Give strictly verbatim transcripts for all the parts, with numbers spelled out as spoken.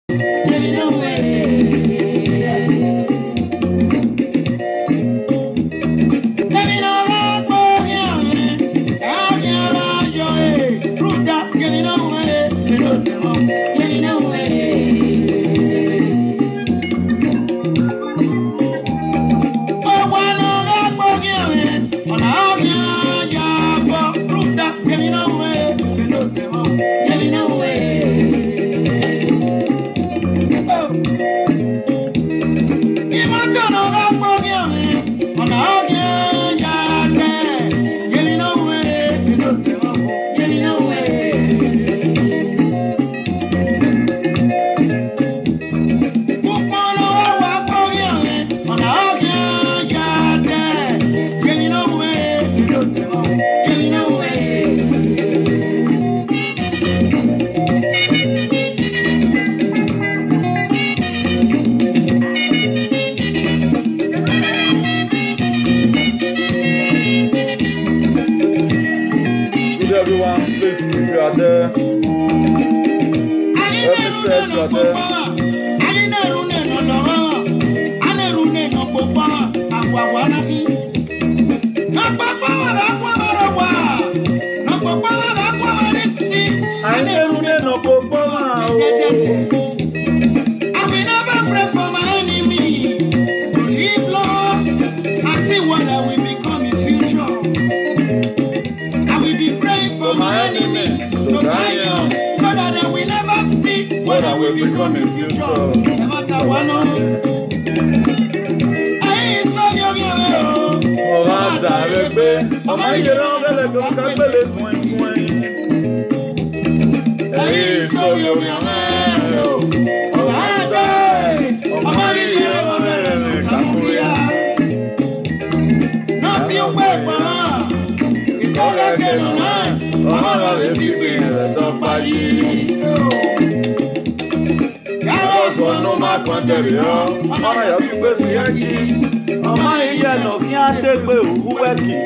Everyone, please, if you are there, help me say if you are there. I never know Papa. I will never pray for my enemy to live long and see what I will become in future. I will be praying for my enemy to die young, so that I will never see what I will become in future. No matter what, no. I saw you, you oh, I'm direct, babe. I'm going to go to the Hey, so you know, oh, I die. Oh, my dear, not your way, it's all I can learn. Oh, I been by you. was no more quantity. Oh, I have you with the Yankee. Oh, my yellow can't take me who working.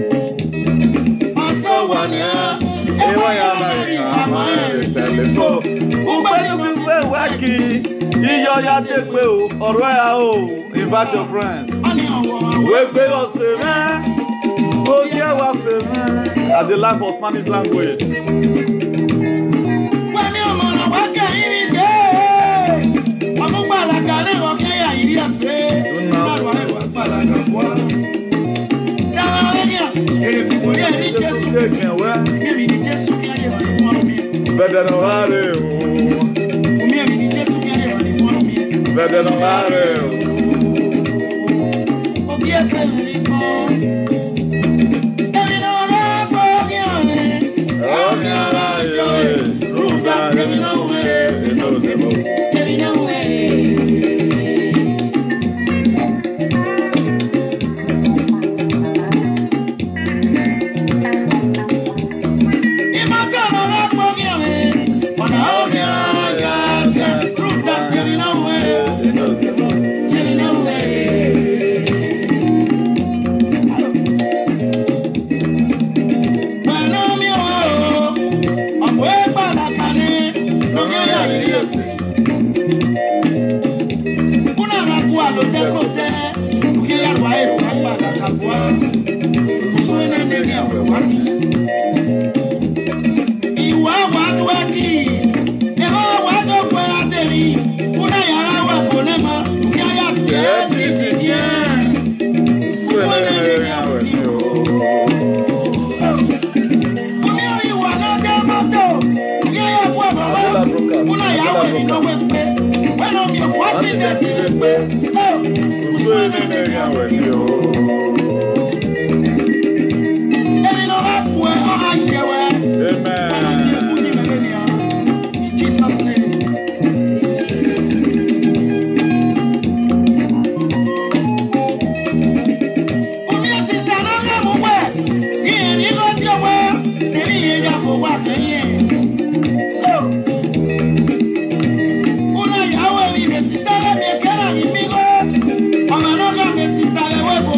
So one year. Hey, why am I telephone? Who better be working? You are take me or where invite your friends. We pay us a man. Oh, yeah, what the man at the life of Spanish language. When you're on a worker, it is there. I'm a balacana, okay, I hear play. Do not want to work balacana. Better no hurry. Better no hurry.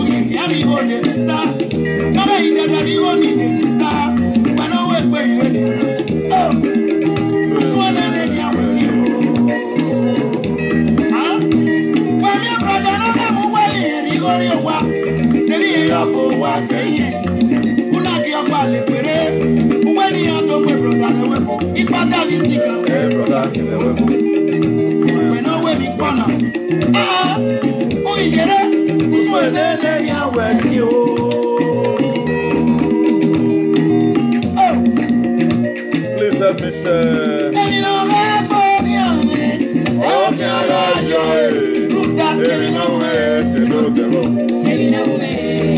Necesita, abo wa kenye. Una di ọgbà lè péré. Uwe ni ọdọ pé broda lè wẹ́pọ̀. Ipa dàbí sìgá. Ẹ broda ti lè wẹ́pọ̀. Ìwé náà wé mi gbọ́nà. Ah, ó ìyẹrẹ. Usu elele ya wẹ̀ ni o. Please help me share. Ẹni náà wẹ́ bọ́ ní àmì. Okay, I got you. Look that Baby, no way. You know the road. Baby, no way.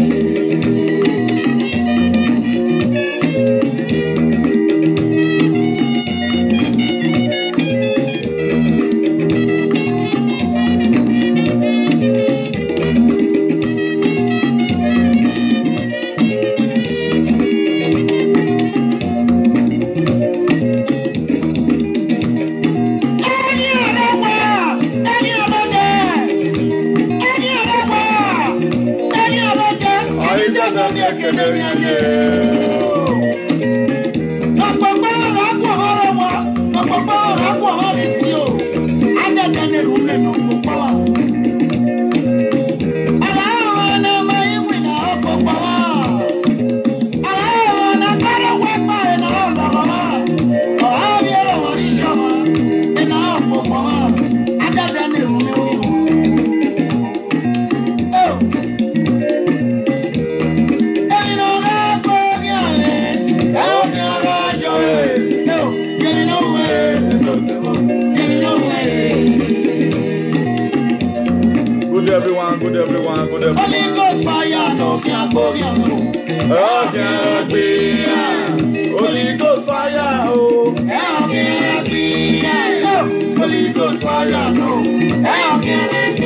Good everyone, good everyone, good everyone. Holy Ghost fire, no can go no. Okay, be Holy Ghost fire, oh. Okay, be Holy Ghost fire, no. Okay,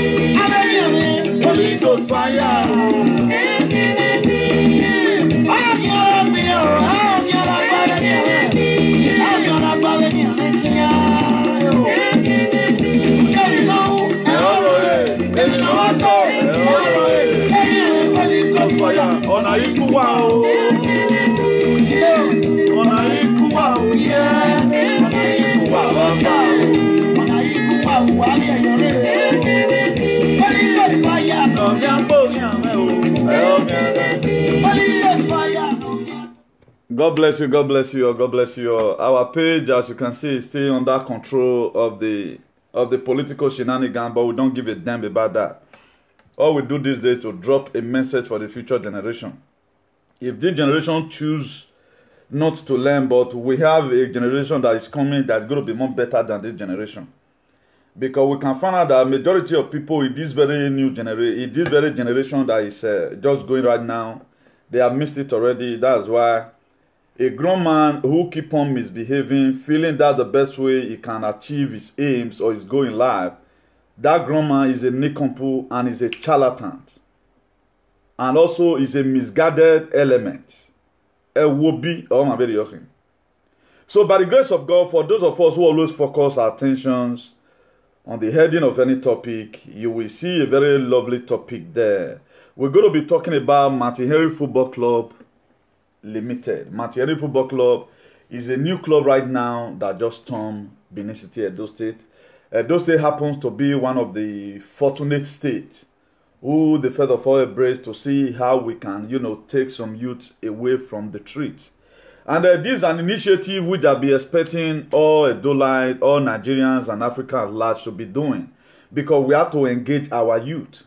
Holy Ghost fire. Ọ̀nà ikú wà o. Ọ̀nà ikú wà o. Ọ̀nà ikú wà bàbá o. Ọ̀nà ikú wà wà ní ẹ̀yọ́ rẹ̀. Holy Ghost fire, no. Ọ̀gá ń bò ní àmẹ́ o. Holy Ghost fire, no. God bless you, God bless you, God bless you. Our page, as you can see, is still under control of the of the political shenanigans, but we don't give a damn about that. All we do these days is to drop a message for the future generation. If this generation choose not to learn, but we have a generation that is coming that's going to be more better than this generation. Because we can find out that majority of people in this very new generation, in this very generation that is uh, just going right now, they have missed it already. That's why a grown man who keep on misbehaving, feeling that the best way he can achieve his aims or his goal in life, that grown man is a nincompoop and is a charlatan. And also is a misguided element. A wobi or my very young. So by the grace of God, for those of us who always focus our attentions on the heading of any topic, you will see a very lovely topic there. We're going to be talking about Martin Henry Football Club Limited. Martin Henry Football Club is a new club right now that just stormed Benin City, Edo State. Edo State happens to be one of the fortunate states who the Fed of all embrace to see how we can, you know, take some youth away from the streets. And uh, this is an initiative which I'll be expecting all Edolite, all Nigerians and Africa at large to be doing, because we have to engage our youth.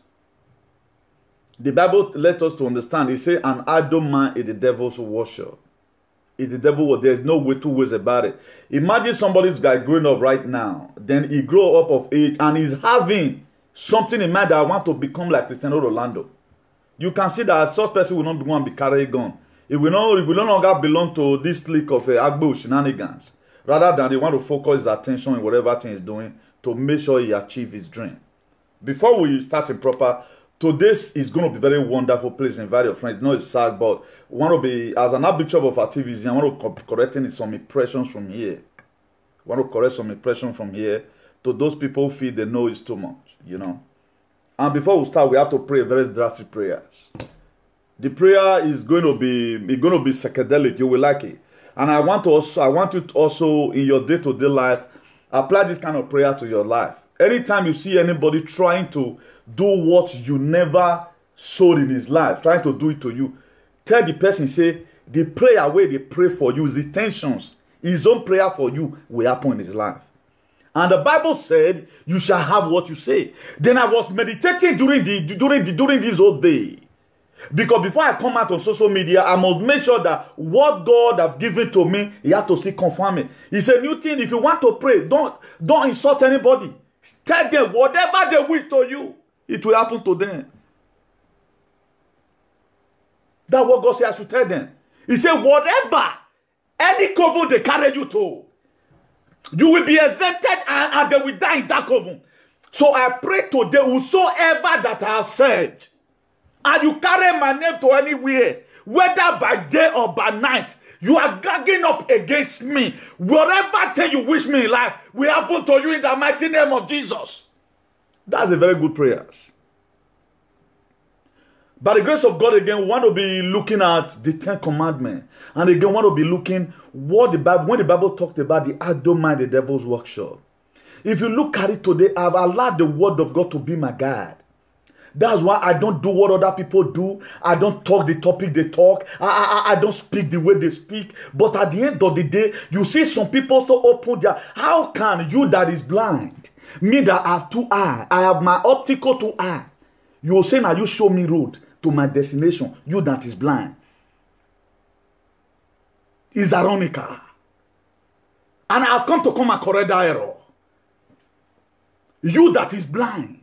The Bible lets us to understand, it says an idle man is the devil's worship. Is the devil, there's no way two ways about it. Imagine somebody's guy growing up right now, then he grow up of age and he's having something in mind that I want to become like Cristiano Ronaldo. You can see that such person will not be one be carry a gun. It will not, it will no longer belong to this clique of uh, Agbo shenanigans, rather than they want to focus his attention in whatever thing he's doing to make sure he achieves his dream. Before we start in proper, today is going to be very wonderful place. Invite your friends. No, it's sad, but we want to be, as an arbitrary of activism, I want to be correcting some impressions from here. I want to correct some impressions from here to those people who feel they know it's too much, you know. And before we start, we have to pray very drastic prayers. The prayer is going to be, it's going to be psychedelic. You will like it. And I want to also, I want you to also in your day-to-day life, apply this kind of prayer to your life. Anytime you see anybody trying to do what you never sowed in his life, trying to do it to you. Tell the person, say, the prayer where they pray for you, the tensions, his own prayer for you will happen in his life. And the Bible said, you shall have what you say. Then I was meditating during the during the during this whole day. Because before I come out on social media, I must make sure that what God has given to me, he has to still confirm it. It's a new thing. If you want to pray, don't, don't insult anybody. Tell them whatever they wish to you, it will happen to them. That's what God said I should tell them. He said, whatever, any covenant they carry you to, you will be exempted and, and they will die in that covenant. So I pray today, whosoever that I have said, and you carry my name to anywhere, whether by day or by night, you are gagging up against me. Whatever thing you wish me in life will happen to you in the mighty name of Jesus. That's a very good prayer. By the grace of God, again, we want to be looking at the Ten Commandments. And again, we want to be looking what the Bible, when the Bible talked about the I don't mind the devil's workshop. If you look at it today, I've allowed the word of God to be my guide. That's why I don't do what other people do. I don't talk the topic they talk. I, I, I don't speak the way they speak. But at the end of the day, you see some people so open their... How can you that is blind, me that have two eyes, I have my optical two eye, you will say, now you show me road to my destination, you that is blind. It's ironical. And I've come to come and correct that error. You that is blind.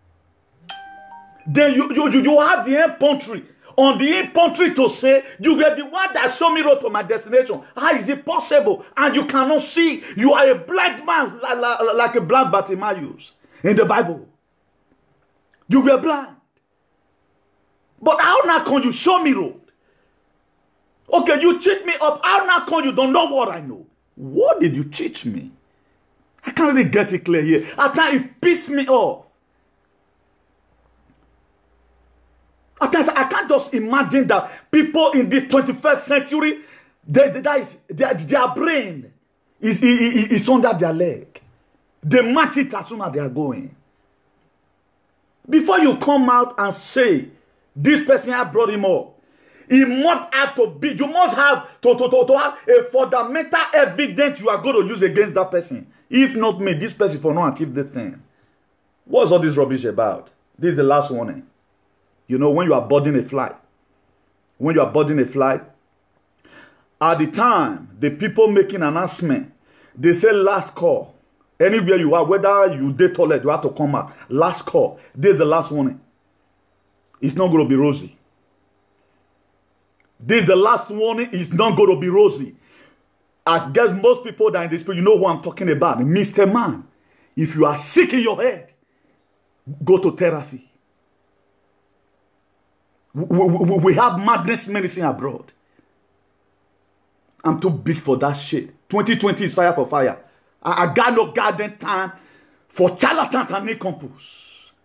Then you, you, you, you have the infantry. On the infantry to say, you were the one that showed me road to my destination. How is it possible? And you cannot see. You are a blind man, like, like, like a blind Bartimaeus in the Bible. You were blind. But how now can you show me road? Okay, you cheat me up. How now can you don't know what I know? What did you teach me? I can't really get it clear here. At times it pissed me off. At times I can't just imagine that people in this twenty-first century, they, they, that is, their, their brain is, is, is under their leg. They match it as soon as they are going. Before you come out and say, this person I brought him up, he must have to be, you must have to, to, to, to have a fundamental evidence you are going to use against that person. If not me, this person for not achieve the thing. What's all this rubbish about? This is the last warning. You know, when you are boarding a flight, when you are boarding a flight, at the time, the people making announcement, they say last call. Anywhere you are, whether you did toilet, you have to come out. Last call. This is the last warning. It's not going to be rosy. This is the last warning. It's not going to be rosy. I guess most people that are in this place, you know who I'm talking about. Mister Man, if you are sick in your head, go to therapy. We, we, we have madness medicine abroad. I'm too big for that shit. twenty twenty is fire for fire. I, I got no goddamn time for charlatans and nincompoos.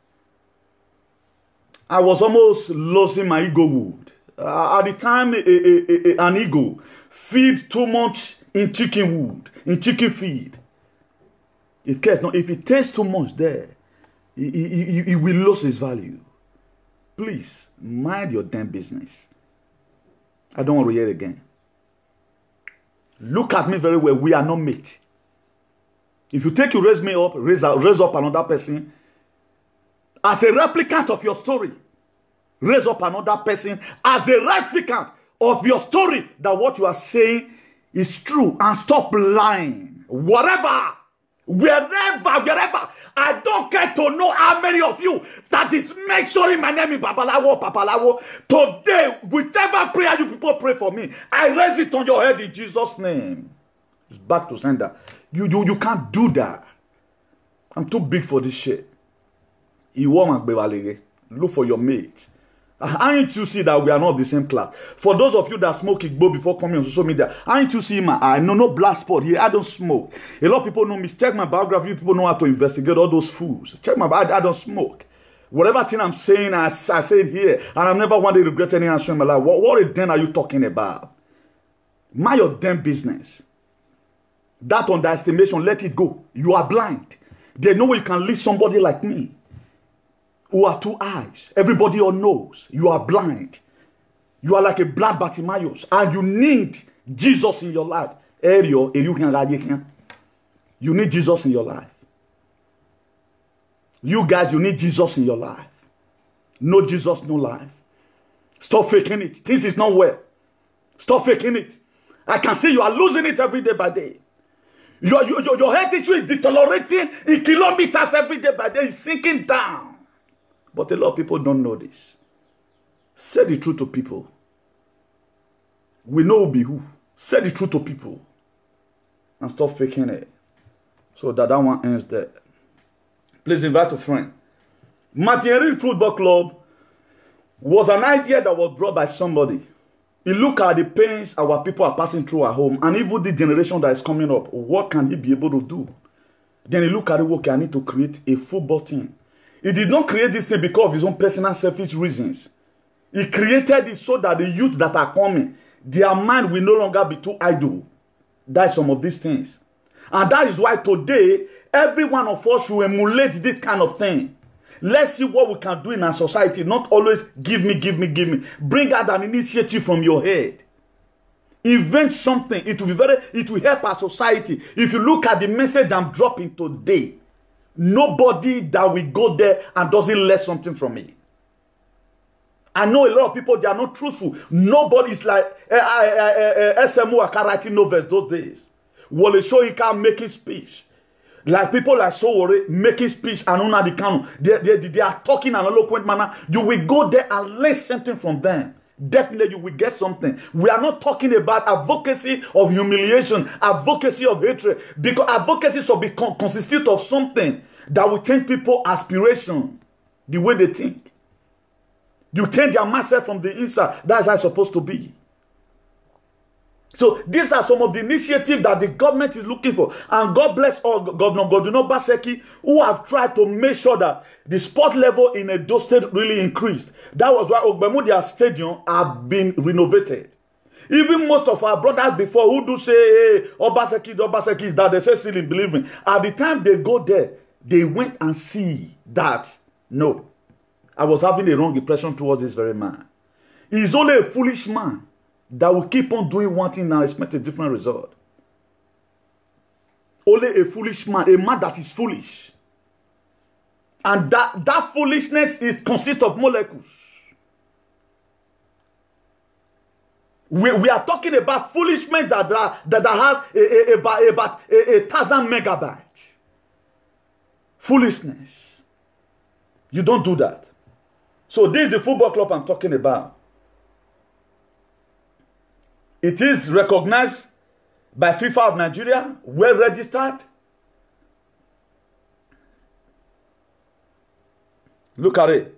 I was almost losing my ego wood. Uh, at the time, a, a, a, an ego feed too much in chicken wood, in chicken feed. It cares not. If it tastes too much there, it, it, it, it will lose its value. Please, mind your damn business. I don't want to hear it again. Look at me very well. We are not mates. If you take you raise me up, raise, raise up another person, as a replicant of your story, raise up another person as a replicant of your story, that what you are saying is true, and stop lying. Whatever, wherever, wherever. I don't care to know how many of you that is mentioning my name in Babalawo, Papalawo. Today, whichever prayer you people pray for me, I raise it on your head in Jesus' name. It's back to sender. You, you, you can't do that. I'm too big for this shit. Look for your mate. Aren't you see that we are not the same class? For those of you that smoke Igbo before coming on social media, aren't you see my eye? No, no black spot here. I don't smoke. A lot of people know me. Check my biography. People know how to investigate all those fools. Check my I, I don't smoke. Whatever thing I'm saying, I, I say it here. And I've never wanted to regret any answer in my life. What, what then are you talking about? Mind your damn business. That underestimation, let it go. You are blind. There's no way you can lead somebody like me. who have two eyes. Everybody all knows you are blind. You are like a blind Bartimaeus, and you need Jesus in your life. You need Jesus in your life. You guys, you need Jesus in your life. No Jesus, no life. Stop faking it. This is not well. Stop faking it. I can see you are losing it every day by day. Your, your, your, your health issue is deteriorating in kilometers every day by day. It's sinking down. But a lot of people don't know this. Say the truth to people. We know who be who. Say the truth to people. And stop faking it. So that that one ends there. Please invite a friend. Martin Football Club was an idea that was brought by somebody. He looked at the pains our people are passing through at home, and even the generation that is coming up, what can he be able to do? Then he looked at it, okay, I need to create a football team. He did not create this thing because of his own personal selfish reasons. He created it so that the youth that are coming, their mind will no longer be too idle. That's some of these things. And that is why today, every one of us will emulate this kind of thing. Let's see what we can do in our society. Not always give me, give me, give me. Bring out an initiative from your head. Invent something. It will be very, it will help our society. If you look at the message I'm dropping today, nobody that will go there and doesn't learn something from me. I know a lot of people, they are not truthful. Nobody's like uh, uh, uh, uh, S M O Aka writing novels those days. Wole Soyinka making speech. Like people like Sowore making speech and Nnamdi they, they, they are talking in an eloquent manner. You will go there and learn something from them. Definitely you will get something. We are not talking about advocacy of humiliation, advocacy of hatred. Because advocacy should be con consistent of something that will change people's aspiration, the way they think. You change your mindset from the inside. That's how it's supposed to be. So these are some of the initiatives that the government is looking for. And God bless all Governor Godwin Obaseki who have tried to make sure that the sport level in Edo State really increased. That was why Ogbemudia Stadium have been renovated. Even most of our brothers before who do say, hey, Obaseki, Obaseki is that, they say still in believing. At the time they go there, they went and see that, no, I was having a wrong impression towards this very man. He is only a foolish man that will keep on doing one thing and expect a different result. Only a foolish man, a man that is foolish. And that, that foolishness is, consists of molecules. We, we are talking about foolishness that, that, that has a, a, a, about a, a thousand megabytes. Foolishness. You don't do that. So this is the football club I'm talking about. It is recognized by FIFA of Nigeria, well registered. Look at it.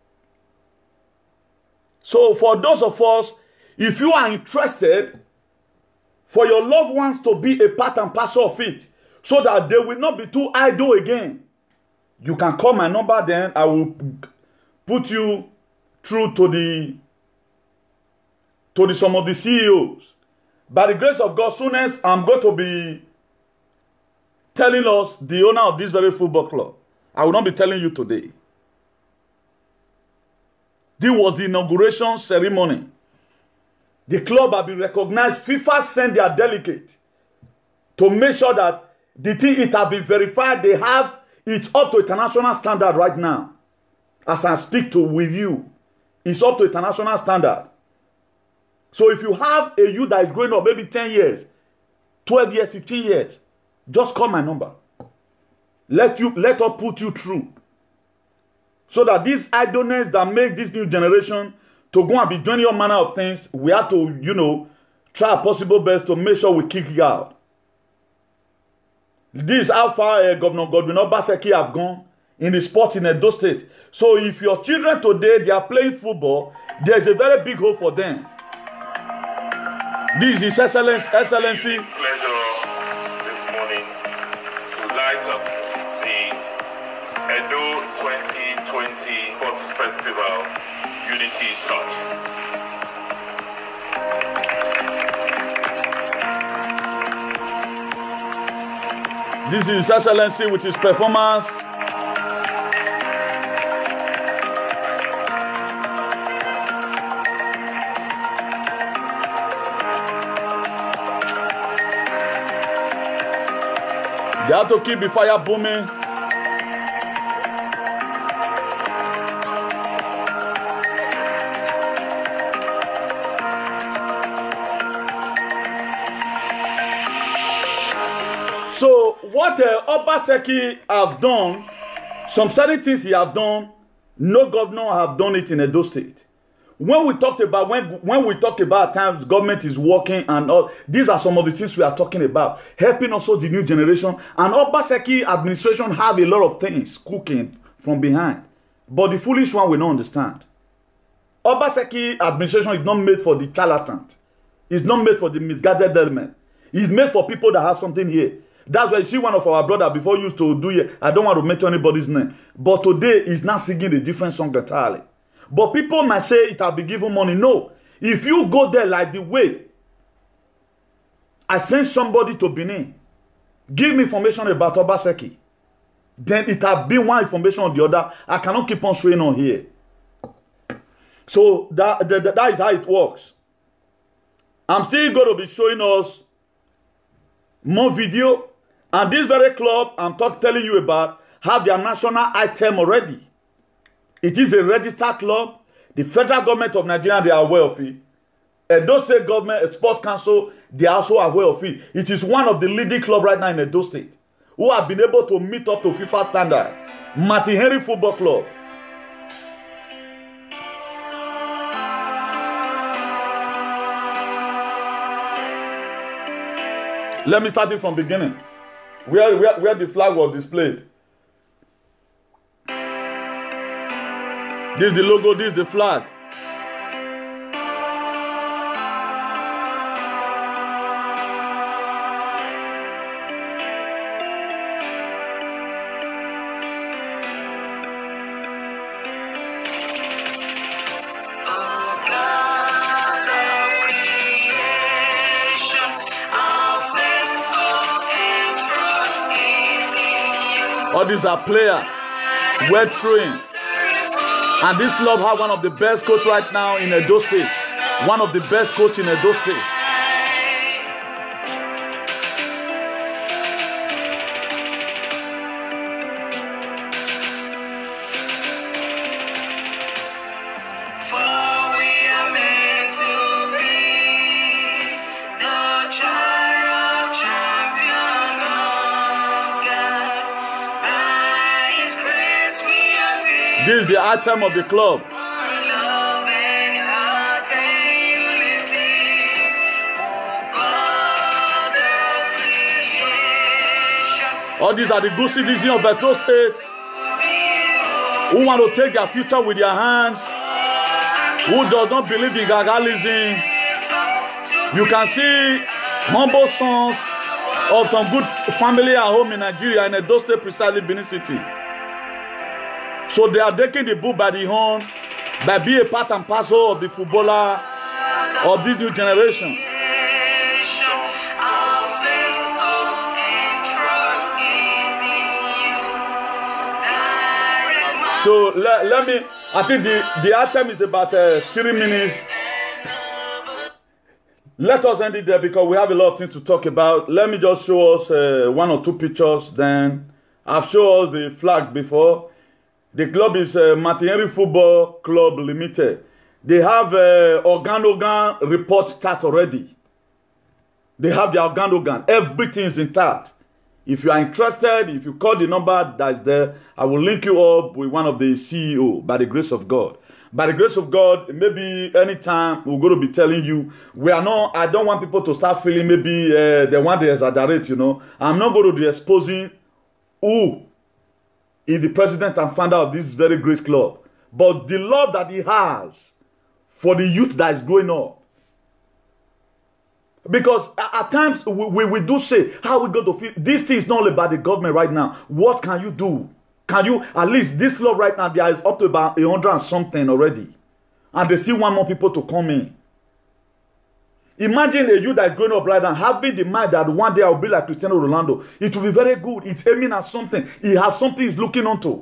So for those of us, if you are interested for your loved ones to be a part and parcel of it, so that they will not be too idle again, you can call my number, then I will put you through to the to the, some of the C E Os. By the grace of God, soonest I'm going to be telling us the owner of this very football club. I will not be telling you today. This was the inauguration ceremony. The club have been recognized. FIFA sent their delegate to make sure that the thing it has been verified. They have it up to international standard right now. As I speak to with you, it's up to international standard. So if you have a youth that is growing up, maybe ten years, twelve years, fifteen years, just call my number. Let you let us put you through. So that this idleness that make this new generation to go and be doing all manner of things, we have to, you know, try our possible best to make sure we kick it out. This is how far uh, Governor Godwin Obaseki have gone in the sport in Edo State. So if your children today, they are playing football, there's a very big hope for them. This is excellence, Excellency. Pleasure this morning to light up the Edo twenty twenty Sports Festival Unity Touch. This is Excellency with his performance. They have to keep the fire booming. So what uh, Obaseki have done, some certain things he have done, no governor have done it in Edo State. When we talked about when when we talk about times government is working and all, these are some of the things we are talking about, helping also the new generation. And Obaseki administration have a lot of things cooking from behind, but the foolish one will not understand. Obaseki administration is not made for the charlatan. It's not made for the misguided element. It's made for people that have something here. That's why you see one of our brothers before used to do it. I don't want to mention anybody's name, but today he's not singing a different song entirely. But people might say it have been given money. No. If you go there like the way I send somebody to Benin, give me information about Obaseki, then it have been one information or the other. I cannot keep on showing on here. So that, that, that is how it works. I'm still going to be showing us more video. And this very club I'm talk, telling you about have their national item already. It is a registered club. The federal government of Nigeria, they are aware of it. Edo State government, Sport Council, they are also aware of it. It is one of the leading clubs right now in Edo State who have been able to meet up to FIFA standard. Martin Henry Football Club. Let me start it from the beginning. Where, where, where the flag was displayed. This is the logo, this is the flag. All these are players, well trained. And this club have one of the best coaches right now in Edo State. One of the best coaches in Edo State. This is the item of the club. All these are the good citizens of Edo State who want to take their future with their hands, who does not believe in gagalism. You can see humble sons of some good family at home in Nigeria, in Edo State, precisely Benin City. So they are taking the bull by the horn by being a part and parcel of the footballer of this new generation. So let, let me, I think the, the item is about uh, three minutes. Let us end it there because we have a lot of things to talk about. Let me just show us uh, one or two pictures. Then I've shown us the flag before. The club is uh, Martin Henry Football Club Limited. They have uh, organ-organ report start already. They have the organ-organ. Everything is intact. If you are interested, if you call the number that's there, I will link you up with one of the C E O by the grace of God. By the grace of God, maybe anytime we're going to be telling you, we are not, I don't want people to start feeling maybe uh, they want to exaggerate, you know. I'm not going to be exposing who is the president and founder of this very great club, but the love that he has for the youth that is growing up. Because at times we, we, we do say, how are we going to feel? This thing is not only about the government right now. What can you do? Can you, at least this club right now, there is up to about a hundred and something already. And they still want more people to come in. Imagine a youth that is growing up right now, having the mind that one day I will be like Cristiano Ronaldo. It will be very good. It's aiming at something. He has something he's looking onto.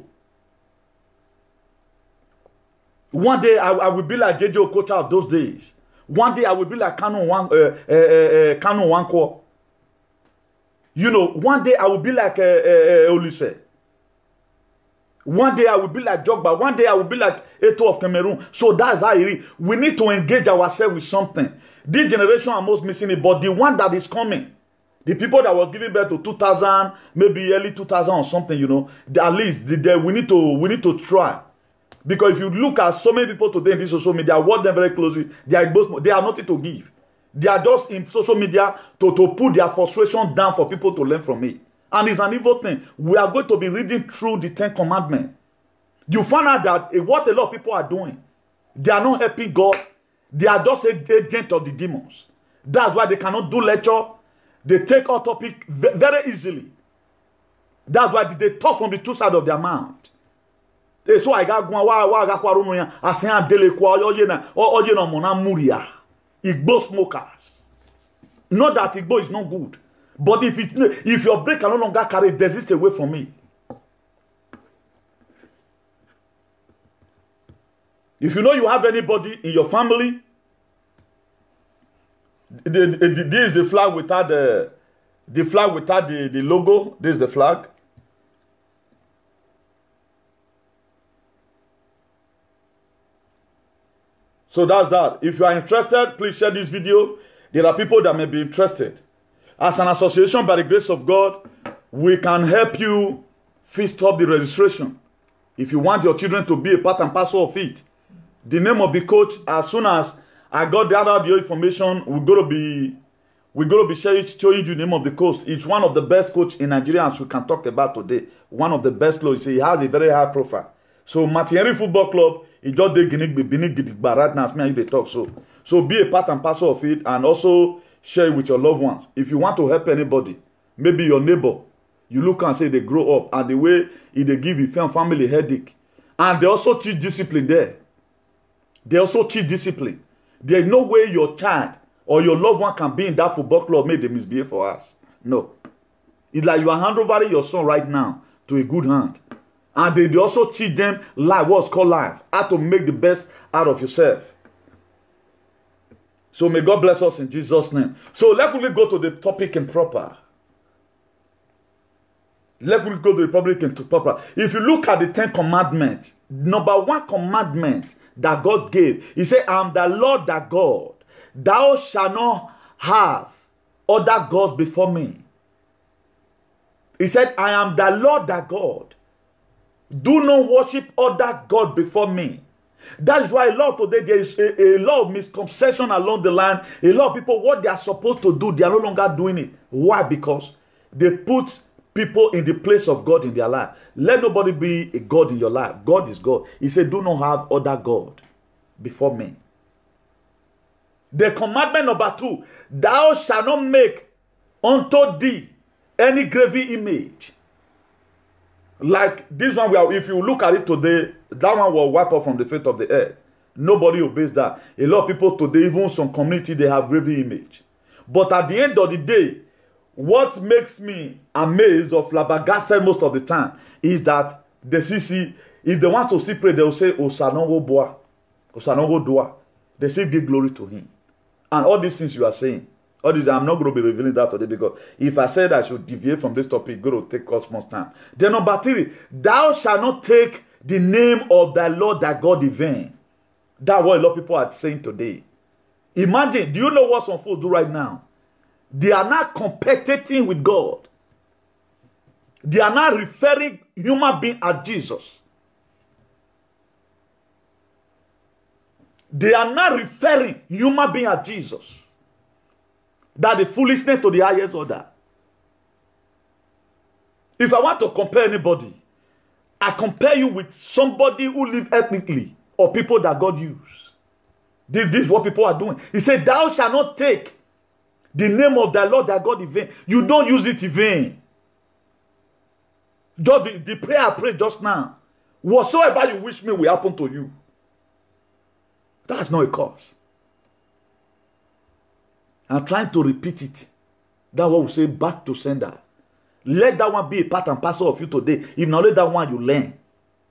One day I, I will be like J J Okocha of those days. One day I will be like Kanu Wan, uh, uh, uh, Kanu Wankwo. You know, one day I will be like uh, uh, Olise. One day I will be like Jogba. One day I will be like Eto of Cameroon. So that's how it is. We need to engage ourselves with something. This generation are most missing it, but the one that is coming, the people that was giving birth to two thousand, maybe early two thousand or something, you know, at least the, the, we need to we need to try. Because if you look at so many people today in this social media, I watch them very closely. They are both, they have nothing to give. They are just in social media to, to put their frustration down for people to learn from it. And it's an evil thing. We are going to be reading through the Ten Commandments. You find out that uh, what a lot of people are doing, they are not helping God. They are just agents of the demons. That's why they cannot do lecture. They take our topic very easily. That's why they talk from the two sides of their mouth. So I got one. Why? Why? I got one. I say I'm dele kwa. Oh, you know. Oh, you know. Mona muria. Igbo smokers. Not that Igbo is not good, but if it, if your brain can no longer carry, desist away from me. If you know you have anybody in your family, the, the, the, this is the flag without the the flag without the, the logo. This is the flag. So that's that. If you are interested, please share this video. There are people that may be interested. As an association, by the grace of God, we can help you fist up the registration. If you want your children to be a part and parcel of it, the name of the coach, as soon as I got the other information, we're going to be we're going to be showing, showing you the name of the coach. It's one of the best coach in Nigeria, as we can talk about today. One of the best coaches. He has a very high profile. So Martin Henry Football Club, he just did Gidigba right now. Me and you they talk. So, so be a part and parcel of it, and also share it with your loved ones. If you want to help anybody, maybe your neighbor, you look and say they grow up, and the way they give your family headache, and they also teach discipline there. They also teach discipline. There's no way your child or your loved one can be in that football club, make them misbehave for us. No. It's like you are handovering your son right now to a good hand. And they, they also teach them life, what's called life. How to make the best out of yourself. So may God bless us in Jesus' name. So let me go to the topic in proper. Let me go to the topic in proper. If you look at the Ten Commandments, number one commandment that God gave, he said, I am the Lord thy God. Thou shalt not have other gods before me. He said, I am the Lord thy God. Do not worship other God before me. That is why a lot today there is a, a lot of misconception along the line. A lot of people, what they are supposed to do, they are no longer doing it. Why? Because they put people in the place of God in their life. Let nobody be a God in your life. God is God. He said, do not have other God before me. The commandment number two, thou shalt not make unto thee any graven image. Like this one, we are, if you look at it today, that one will wipe off from the face of the earth. Nobody obeys that. A lot of people today, even some community, they have graven image. But at the end of the day, what makes me amazed or flabbergasted most of the time is that the C C, if they want to see pray, they will say, Osanongo Boa, Osanongo Dua. They say, give glory to him. And all these things you are saying, all these, I'm not going to be revealing that today, because if I said I should deviate from this topic, it's going to take us much time. Then number three, thou shalt not take the name of thy Lord thy God in vain. That's what a lot of people are saying today. Imagine, do you know what some fools do right now? They are not competing with God. They are not referring human being as Jesus. They are not referring human being as Jesus. That the foolishness to the highest order. If I want to compare anybody, I compare you with somebody who live ethnically or people that God used. This, this is what people are doing. He said, thou shalt not take the name of thy Lord thy God in vain. You don't use it in vain. Just the, the prayer I prayed just now. Whatsoever you wish me will happen to you. That's not a cause. I'm trying to repeat it. That's what we say, back to sender. Let that one be a part and parcel of you today. If not, let that one you learn.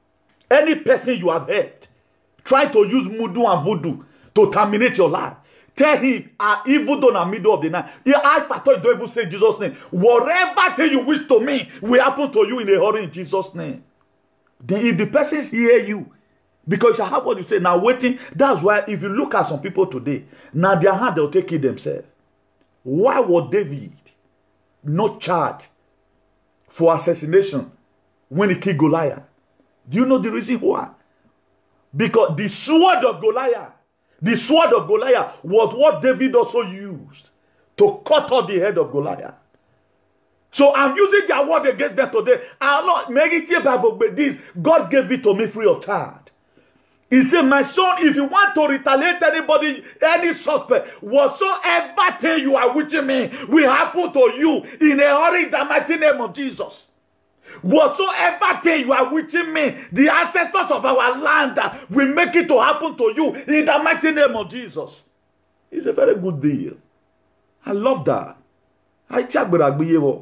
Any person you have heard try to use mudu and voodoo to terminate your life, Tell him, uh, even though in the middle of the night, if I thought you don't even say Jesus' name, whatever thing you wish to me will happen to you in a hurry in Jesus' name. Then if the persons hear you, because you have what you say, now waiting, that's why if you look at some people today, now their hand they'll take it themselves. Why was David not charged for assassination when he killed Goliath? Do you know the reason why? Because the sword of Goliath, the sword of Goliath was what David also used to cut off the head of Goliath. So I'm using their word against them today. I'm not making it about this. God gave it to me free of charge. He said, my son, if you want to retaliate anybody, any suspect, whatsoever thing you are wishing me will happen to you in a hurry in the mighty name of Jesus. Whatsoever thing you are wishing me, the ancestors of our land will make it to happen to you in the mighty name of Jesus. It's a very good deal. I love that. I check with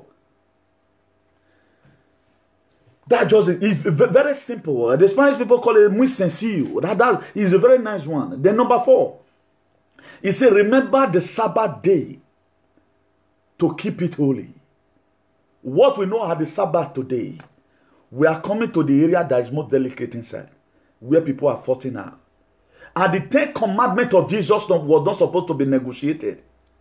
that just is very simple. The Spanish people call it muy sencillo. That, that is a very nice one. Then number four, he said, remember the Sabbath day to keep it holy. What we know at the Sabbath today, we are coming to the area that is most delicate inside, where people are fighting out. And the Ten Commandments of Jesus was not supposed to be negotiated.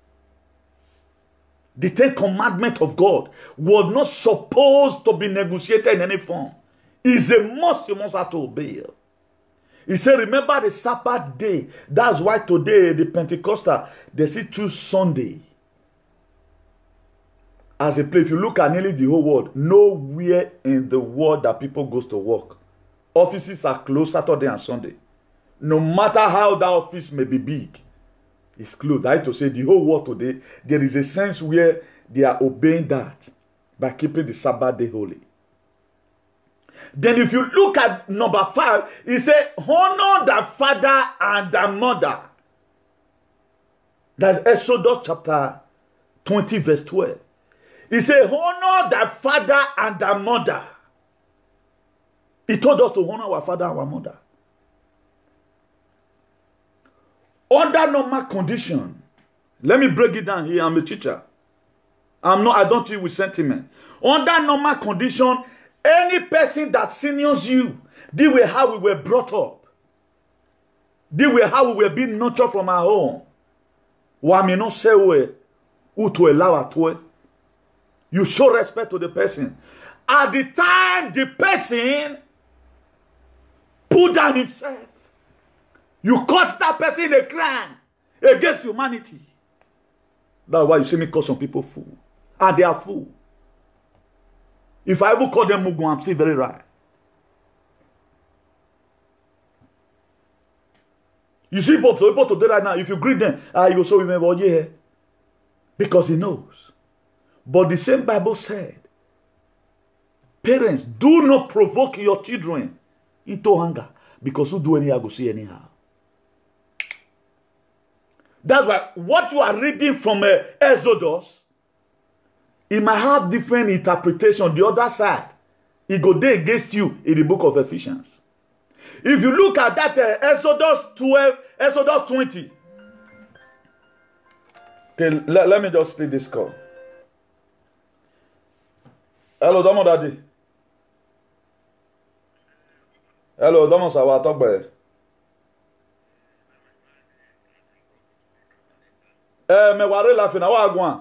The Ten Commandments of God was not supposed to be negotiated in any form. It's a must, you must have to obey. He said, remember the Sabbath day. That's why today, the Pentecostal, they see choose Sunday as a place. If you look at nearly the whole world, nowhere in the world that people goes to work. Offices are closed Saturday and Sunday. No matter how that office may be big, it's closed. I have to say the whole world today, there is a sense where they are obeying that by keeping the Sabbath day holy. Then if you look at number five, he said, honor the father and the mother. That's Exodus chapter twenty, verse twelve. He said, honor the father and the mother. He told us to honor our father and our mother. Under normal condition, let me break it down here. I'm a teacher. I'm not, I don't deal with sentiment. Under normal condition, any person that seniors you, they were how we were brought up. They were how we were being nurtured from our home. Why not say who to allow to? You show respect to the person. At the time the person put down himself, you caught that person in a crime against humanity. That's why you see me call some people fool. And they are fool. If I ever call them Mugu, I'm still very right. You see people, so people today right now, if you greet them, ah, you also remember, yeah. Because he knows. But the same Bible said, parents, do not provoke your children into anger. Because who do anyhow, go see anyhow. That's why what you are reading from uh, Exodus, it might have different interpretation. The other side, it go there against you in the book of Ephesians. If you look at that uh, Exodus twelve, Exodus twenty. Okay, let, let me just split this call. Hello, Domo Daddy. Hello, Domo Sawa, talk about it. Eh, me worry laughing. How are you?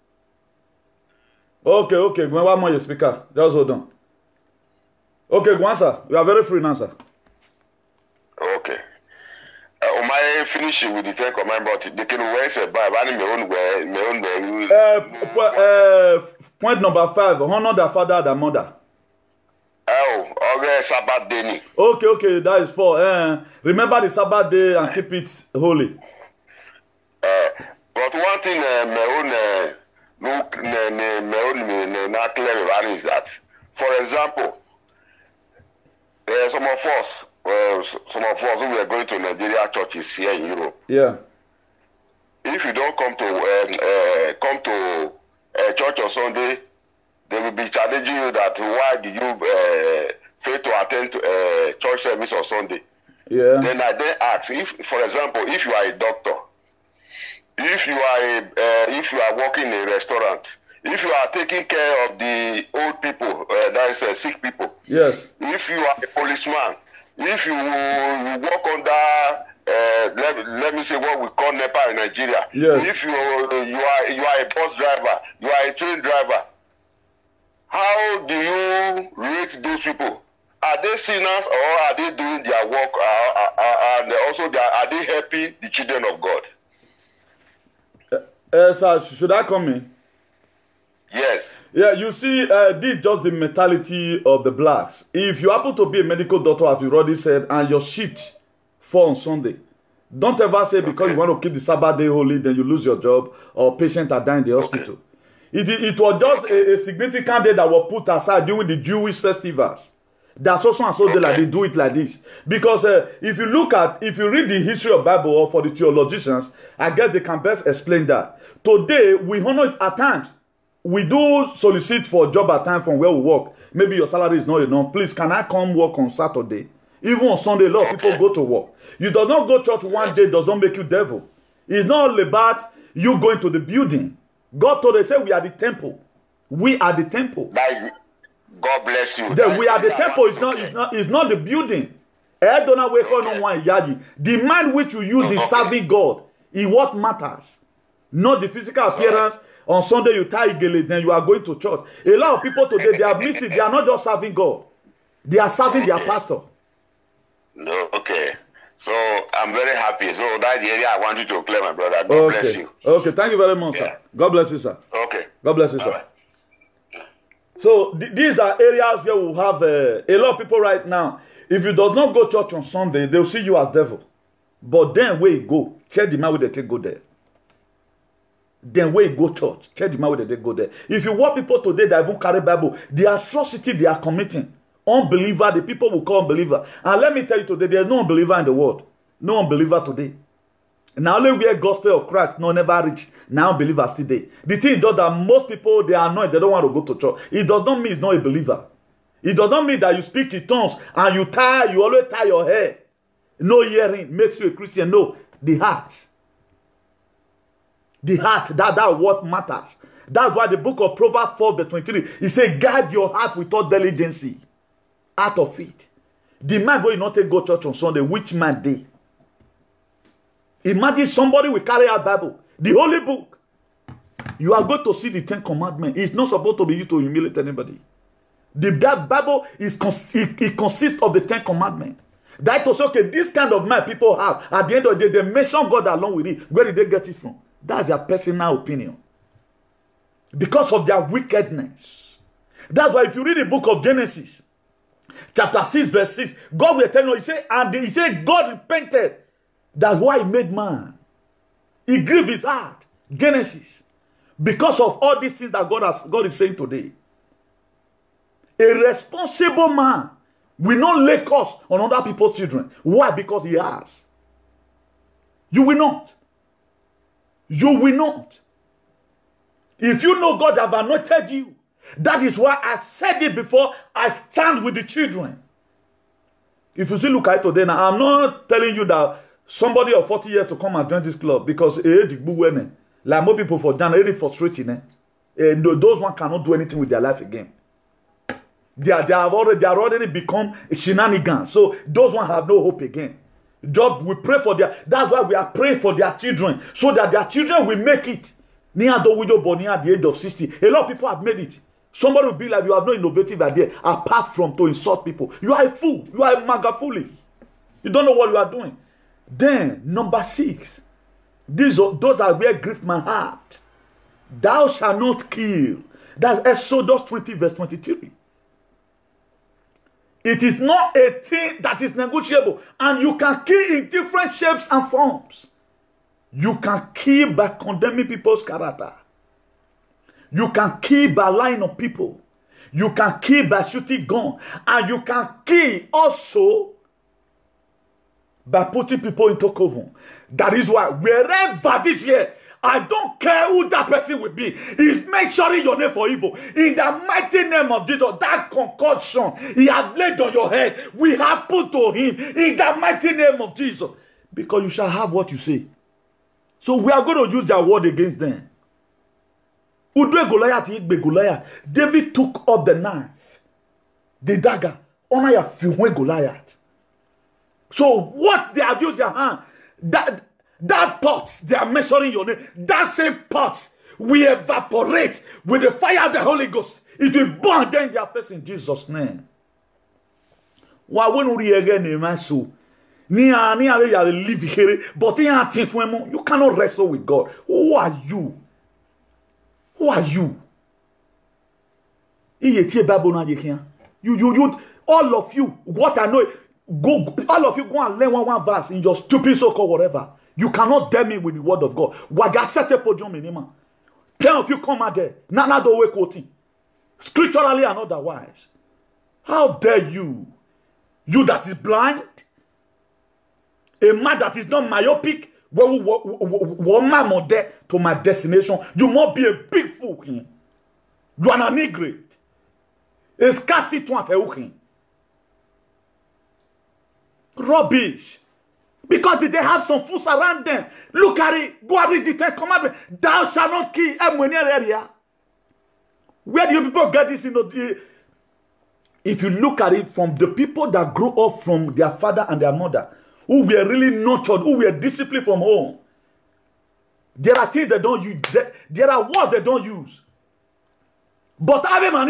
Okay, okay. Go on, my speaker. Just hold on. Okay, go on, sir. You are very free now, sir. Okay. Uh, am I finishing with the Ten Commandments? They can wear a Bible and my own way, my own way. Uh, uh, point number five. Honor the father and the mother. Oh, okay. Sabbath day. Okay, okay. That is four. Uh, remember the Sabbath day and keep it holy. Uh, but one thing, uh, my own, uh, look, my own, not clear about is that, for example, there are some of us, well, some of us who are going to Nigeria churches here in Europe. Yeah. If you don't come to um, uh, come to uh, church on Sunday, they will be challenging you that why did you uh, fail to attend to, uh, church service on Sunday? Yeah. Then I then ask, if, for example, if you are a doctor, if you are a, uh, if you are working in a restaurant, if you are taking care of the old people, uh, that is uh, sick people. Yes. If you are a policeman, if you, you work under, uh, let, let me say what we call NEPA in Nigeria. Yes. If you you are you are a bus driver, you are a train driver. How do you rate those people? Are they sinners or are they doing their work? Uh, uh, uh, and also, they are, are they helping the children of God? Uh, uh, sir, should I come in? Yes. Yeah, you see, uh, this is just the mentality of the blacks. If you happen to be a medical doctor, as you already said, and your shift fall on Sunday, don't ever say because okay. you want to keep the Sabbath day holy, then you lose your job or patients are dying in the hospital. Okay. It, it was just a, a significant day that was put aside during the Jewish festivals. That's also and so day like they do it like this. Because uh, if you look at, if you read the history of Bible or for the theologians, I guess they can best explain that. Today, we honor it at times. We do solicit for a job at times from where we work. Maybe your salary is not enough. Please, can I come work on Saturday? Even on Sunday, a lot of people go to work. You do not go to church one day does not make you devil. It's not all about you going to the building. God told us, say we are the temple. We are the temple. God bless you. The, we are the temple. It's not, it's not, it's not the building. The mind which you use in serving God is what matters. Not the physical appearance. On Sunday you tie igele, then you are going to church. A lot of people today, they are missing. They are not just serving God. They are serving their pastor. No, okay. So I'm very happy. So that's the area I want you to clear, my brother. God okay. bless you. Okay, thank you very much, yeah. sir. God bless you, sir. Okay. God bless you, sir. Right. So th these are areas where we have uh, a lot of people right now. If you does not go church on Sunday, they'll see you as devil. But then where you go, check the man where they take go there. Then where you go church, check the man where they take go there. If you want people today that even carry Bible, the atrocity they are committing, unbeliever, the people will call unbeliever. And let me tell you today, there's no unbeliever in the world. No unbeliever today. Now only we gospel of Christ, no never reach. Now believers today. The thing is that most people, they are annoyed, they don't want to go to church. It does not mean it's not a believer. It does not mean that you speak in tongues and you tie, you always tie your hair. No hearing makes you a Christian. No, the heart. The heart, that, that what matters. That's why the book of Proverbs four verse twenty-three, it says, guard your heart with all diligence. Out of it. The man will not take go church on Sunday. Which man they? Imagine somebody will carry out Bible, the holy book. You are going to see the Ten Commandments. It's not supposed to be used to humiliate anybody. The that Bible is it, it consists of the Ten Commandments. That was okay. This kind of man people have. At the end of the day, they mention God along with it. Where did they get it from? That's their personal opinion. Because of their wickedness. That's why if you read the book of Genesis, chapter six, verse six, God will tell you, he said, and he said, God repented. That's why he made man. He grieved his heart. Genesis. Because of all these things that God has God is saying today. A responsible man will not lay curse on other people's children. Why? Because he has. You will not. You will not. If you know God have anointed you, that is why I said it before, I stand with the children. If you still look at it today, now I'm not telling you that somebody of forty years to come and join this club because age like more people for Ghana, it's frustrating. Eh? And those one cannot do anything with their life again. They are they have already they are already become shenanigans. So those one have no hope again. God, we pray for their. That's why we are praying for their children, so that their children will make it. Near the widow born at the age of sixty. A lot of people have made it. Somebody will be like, you have no innovative idea apart from to insult people. You are a fool. You are a magafuli. You don't know what you are doing. Then, number six. These are, those are where grief my heart. Thou shalt not kill. That's Exodus twenty, verse twenty-three. It is not a thing that is negotiable. And you can kill in different shapes and forms. You can kill by condemning people's character. You can kill by lying on people. You can kill by shooting gun. And you can kill also by putting people into coven. That is why wherever this year, I don't care who that person will be, he's mentioning your name for evil. In the mighty name of Jesus, that concoction he has laid on your head, we have put to him in the mighty name of Jesus. Because you shall have what you say. So we are going to use their word against them. Udwe Goliath, Igbe Goliath. David took up the knife, the dagger, honor your fiwe Goliath. So what they have used their hand, that that pot they are measuring your name, that same pot will evaporate with the fire of the Holy Ghost. It will burn them in their face in Jesus' name. Why won't we again in my soul? Ni ani ave ya live here, but you cannot wrestle with God. Who are you? Who are you? You, you, you, all of you, what I know, go, all of you go and learn one, one verse in your stupid so-called whatever. You cannot dare me with the word of God. Ten of you come out there, not the way quoting, scripturally and otherwise. How dare you? You that is blind, a man that is not myopic, one man there to my destination. You must be a big fool. You are an negrate. A scarcity to rubbish. Because they have some fools around them. Look at it. Go and read the Ten Commandments. Thou shalt not kill. Where do you people get this? You know, if you look at it from the people that grew up from their father and their mother, who were really nurtured, who were disciplined from home, there are things they don't use. There, there are words they don't use. But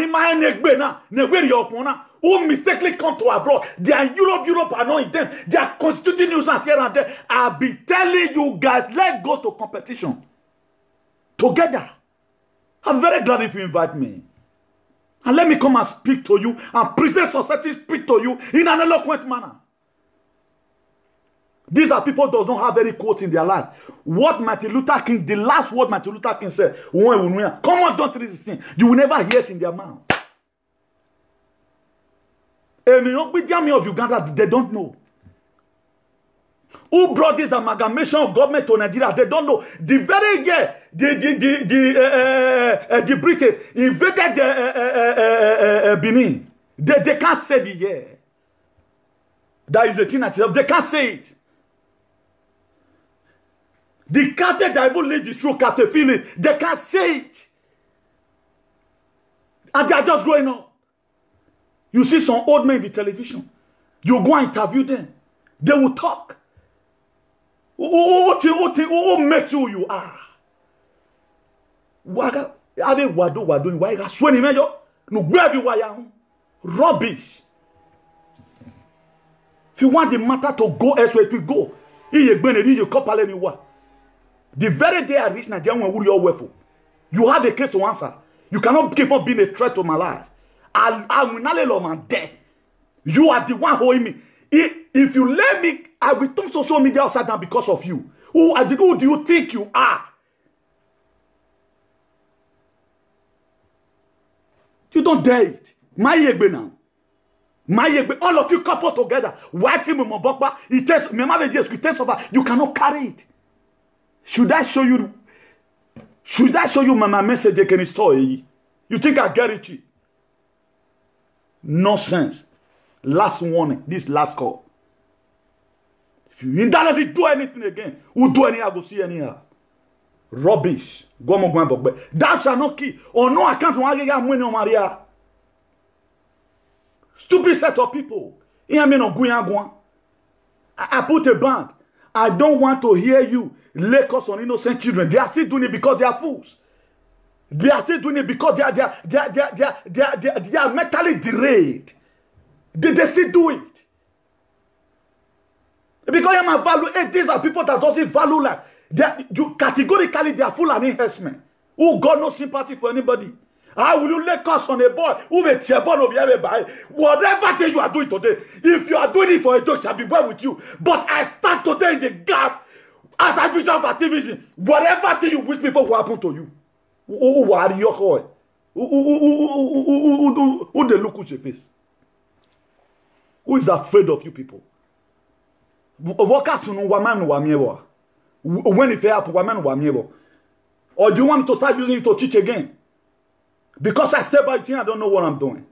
who mistakenly come to abroad, they are in Europe, Europe are not in them. They are constituting nuisance here and there. I'll be telling you guys, let's go to competition together. I'm very glad if you invite me. And let me come and speak to you and present society speak to you in an eloquent manner. These are people who does not have any quotes in their life. What Martin Luther King, the last word Martin Luther King said, come on, John three sixteen, you will never hear it in their mouth. And the army of Uganda, they don't know. Who brought this amalgamation of government to Nigeria? They don't know. The very year the the the the, uh, uh, the British invaded the, uh, uh, uh, uh, Benin, they, they can't say the year. That is the thing that they can't say it. The cartel that even lead the true cartel feeling, they can't say it. And they are just going on. You see some old men in the television. You go and interview them. They will talk. What makes you who you are? Rubbish. If you want the matter to go elsewhere, to go. The very day I reach Nigeria, when you're awful, you have a case to answer. You cannot keep on being a threat to my life. I, I will not let them there. You are the one holding me. If, if you let me, I will turn social media upside down because of you. Who, who do you think you are? You don't dare it. My yegbe now. My yegbe. All of you couple together. White him with Mobokba. It takes, it takes over. You cannot carry it. Should I show you? Should I show you my, my message I can install? You think I get it? Nonsense. Last warning. This last call. If you indirectly do anything again, who do any I go see any rubbish. Go on, go on, that shall not kill. Or no account one get money on Maria. Stupid set of people. I put a band. I don't want to hear you lay curse on innocent children. They are still doing it because they are fools. They are still doing it because they are, they are, they are, they are, they are, they are, they are, they are mentally derailed. They, they still do it. Because I'm a value. Hey, these are people that doesn't value life. They are, you categorically they are full of enhancement. Who got no sympathy for anybody. How will you lay curse on a boy who will tear born of everybody? Whatever thing you are doing today, if you are doing it for a joke, shall be well with you. But I stand today in the gap as a bishop of activism. Whatever thing you wish people will happen to you. Who are you? Who they look at your face? Who is afraid of you people? When if you have or do you want me to start using it to teach again? Because I stay by it, I don't know what I'm doing.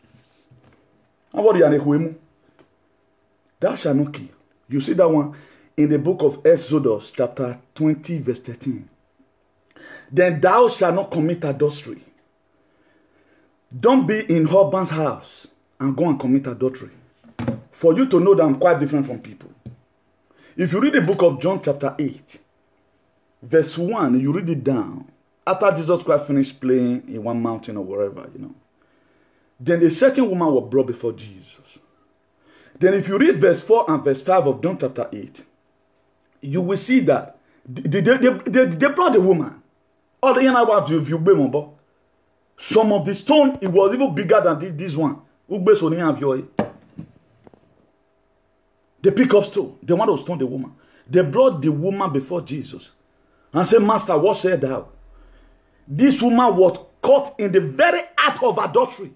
Thou shalt not kill. You see that one? in the book of Exodus, chapter twenty, verse thirteen. Then thou shalt not commit adultery. Don't be in husband's house and go and commit adultery. For you to know that I'm quite different from people. If you read the book of John chapter eight, verse one, you read it down. After Jesus Christ finished playing in one mountain or wherever, you know. Then a certain woman was brought before Jesus. Then if you read verse four and verse five of John chapter eight, you will see that they, they, they, they, they brought the woman. All the young you view remember. Some of the stone, it was even bigger than this, this one. They pick up stone. They want to stone the woman. They brought the woman before Jesus and said, Master, what said thou? This woman was caught in the very act of adultery.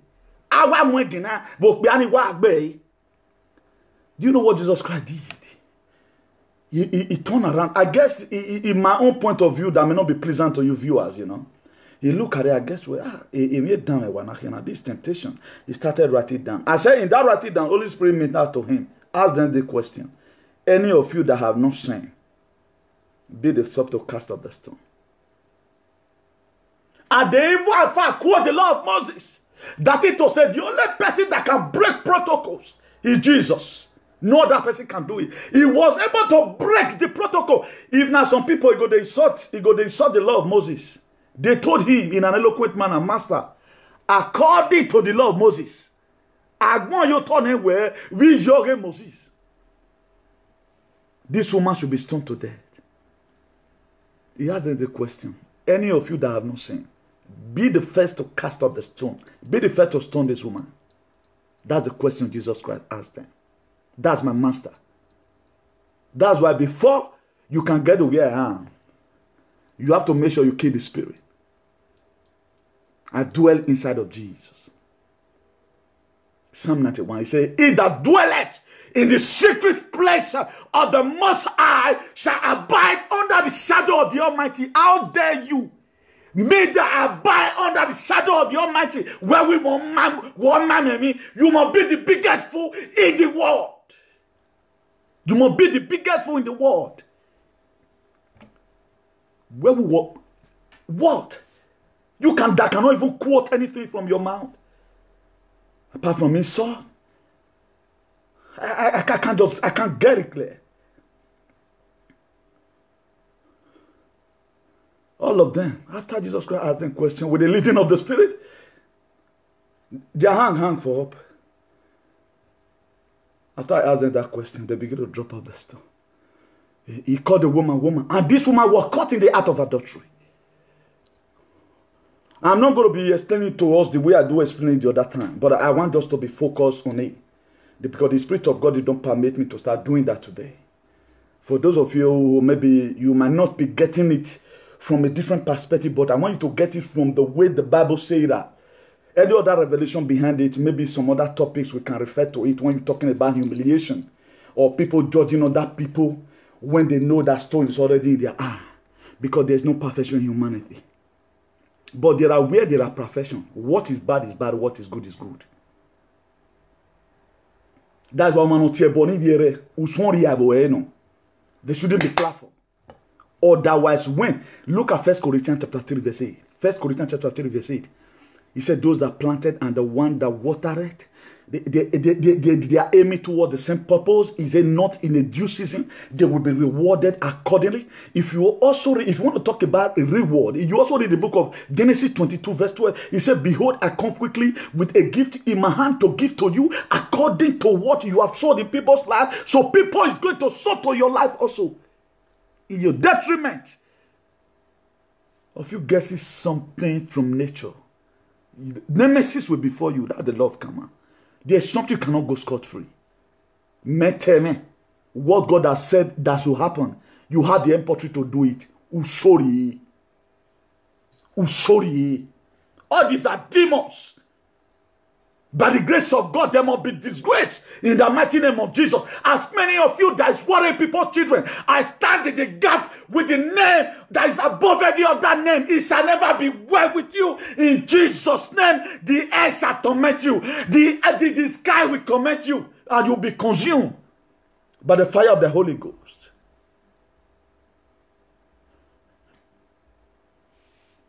Do you know what Jesus Christ did? He, he, he turned around. I guess he, he, in my own point of view, that may not be pleasant to you viewers, you know. He looked at it, I guess, well, ah, he, he made down a this temptation. He started writing it down. I said, in that writing down, Holy Spirit made that to him. Ask them the question. Any of you that have not sinned, be the first to cast off the stone. And they even have quote the law of Moses. That it was said, the only person that can break protocols is Jesus. No other person can do it. He was able to break the protocol. If now some people he go they insult, he go they insult the law of Moses. They told him in an eloquent manner, Master, according to the law of Moses, Agbon you turn him where we judge Moses. This woman should be stoned to death. He asked the question, any of you that have not sinned, be the first to cast off the stone. Be the first to stone this woman. That's the question Jesus Christ asked them. That's my master. That's why before you can get to where I am, you have to make sure you kill the spirit. I dwell inside of Jesus. Psalm ninety-one, he said, he that dwelleth in the secret place of the Most High shall abide under the shadow of the Almighty. How dare you? Me that abide under the shadow of the Almighty, where we want man, one man and me, you must be the biggest fool in the world. You must be the biggest fool in the world. Where we walk, what? You can that cannot even quote anything from your mouth. Apart from insult. I, I, I can't just I can't get it clear. All of them, after Jesus Christ asked them question with the leading of the Spirit, their hand hung for up. After I asked them that question, they began to drop out the stone. He, he called the woman woman, and this woman was caught in the act of adultery. I'm not going to be explaining to us the way I do explain the other time, but I want us to be focused on it. Because the Spirit of God did not permit me to start doing that today. For those of you who maybe you might not be getting it from a different perspective, but I want you to get it from the way the Bible says that. Any other revelation behind it, maybe some other topics we can refer to it when you're talking about humiliation. Or people judging other people when they know that stone is already in their eye. Because there's no perfection in humanity. But there are where there are perfection. What is bad is bad, what is good is good. That's why man not boni viere usonri avo no. They shouldn't be platform. Otherwise, when look at First Corinthians chapter three verse eight. First Corinthians chapter three verse eight. He said, those that planted and the one that watered it, they, they, they, they, they, they are aiming toward the same purpose. Is it not in a due season? They will be rewarded accordingly. If you also read, if you want to talk about a reward, you also read the book of Genesis twenty-two verse twelve. He said, behold, I come quickly with a gift in my hand to give to you according to what you have sown in people's life. So people is going to sow to your life also. In your detriment. If you guessing something from nature, nemesis will be before you. That the love come out. There's something you cannot go scot-free. Me, what God has said that should happen, you have the empathy to do it. Usori. Usori. All these are demons. By the grace of God, they must be disgraced in the mighty name of Jesus. As many of you that is worrying people's children, I stand in the gap with the name that is above every other name. It shall never be well with you. In Jesus' name, the air shall torment you. The, the, the sky will torment you. And you'll be consumed by the fire of the Holy Ghost.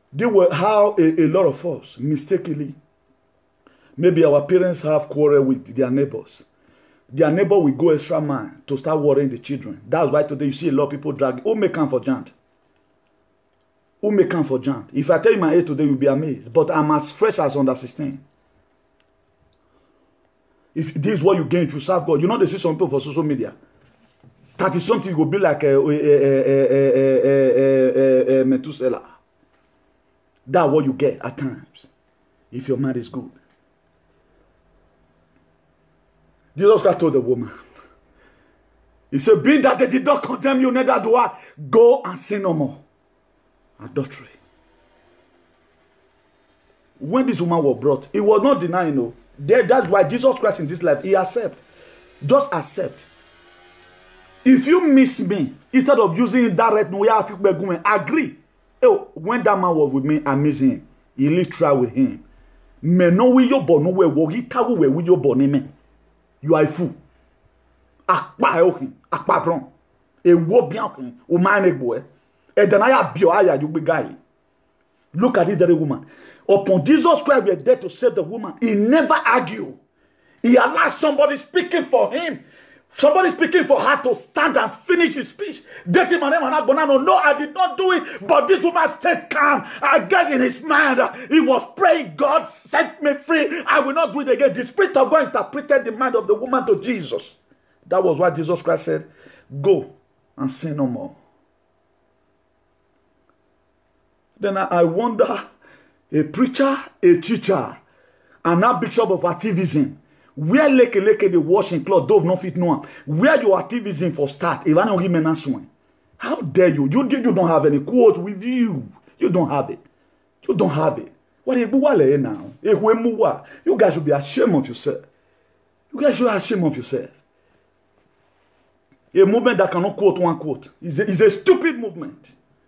They were how a, a lot of us mistakenly, maybe our parents have quarrel with their neighbors. Their neighbor will go extra mile to start worrying the children. That's why today you see a lot of people drag. Who may come for jant? Who may come for jant? If I tell you my age today, you'll be amazed. But I'm as fresh as under sixteen. If this is what you gain if you serve God, you know they see some people for social media. thirty something will be like a, a, a, a, a, a, a Methuselah. That's what you get at times. If your mind is good. Jesus Christ told the woman. He said, being that they did not condemn you, neither do I. Go and sin no more. Adultery. When this woman was brought, it was not denying, no. That's why Jesus Christ in this life, he accept. Just accept. If you miss me, instead of using direct no, agree. Oh, when that man was with me, I miss him. He lived try with him. Me no we yo born no we wo yi tawo we we yo born me. You are a fool. Akpa okin, akpa pron. E wo bien okin, o man e boy. E then I bio aya you be guy. Look at this very woman. Upon Jesus Christ we are there to save the woman. He never argue. He allowed somebody speaking for him. Somebody speaking for her to stand and finish his speech. Dirty man, Bonano. No, I did not do it. But this woman stayed calm. I guess in his mind, uh, he was praying, God set me free. I will not do it again. The Spirit of God interpreted the mind of the woman to Jesus. That was why Jesus Christ said, go and sin no more. Then I, I wonder, a preacher, a teacher, and now bishop of activism, where leke leke the washing cloth dove no fit no where your activism for start if I don't give me swing. How dare you? You you don't have any quote with you. You don't have it. You don't have it. What you now? You guys should be ashamed of yourself. You guys should be ashamed of yourself. A movement that cannot quote one quote is a, is a stupid movement.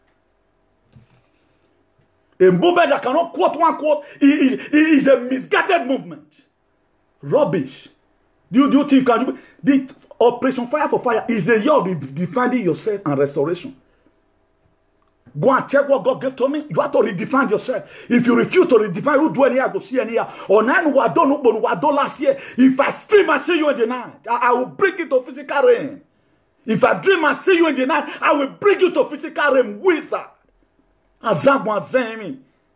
A movement that cannot quote one quote is, is, is a misguided movement. Rubbish. Do you, do you think can you, the Operation Fire for Fire is a year of defending yourself and restoration? Go and check what God gave to me. You have to redefine yourself. If you refuse to redefine, you do any go see any year. Or nine what done what done last year. If I stream and see you in the night, I, I will bring it to physical realm. If I dream and see you in the night, I will bring you to physical realm, wizard. Azagwa zemi.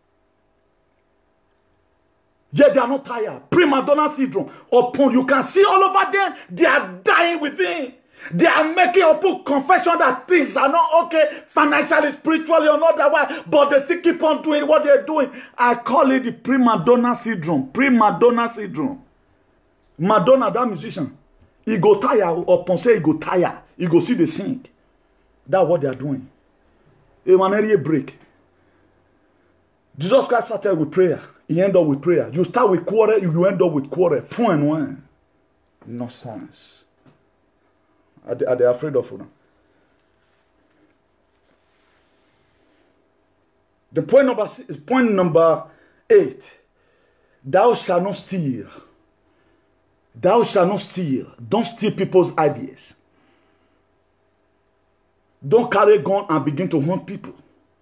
Yet they are not tired. Prima donna syndrome. Upon you can see all over them, they are dying within. They are making up confession that things are not okay financially, spiritually, or not that way, but they still keep on doing what they're doing. I call it the prima donna syndrome. Prima donna syndrome. Madonna, that musician, he go tire. Upon say he go tire, he go see the sing. That's what they are doing. A man break. Jesus Christ started with prayer. He end up with prayer. You start with quarrel, you end up with quarrel. Fun and one. Nonsense. Are they, are they afraid of you? The point number six, point number eight. Thou shalt not steal. Thou shalt not steal. Don't steal people's ideas. Don't carry a gun and begin to hunt people.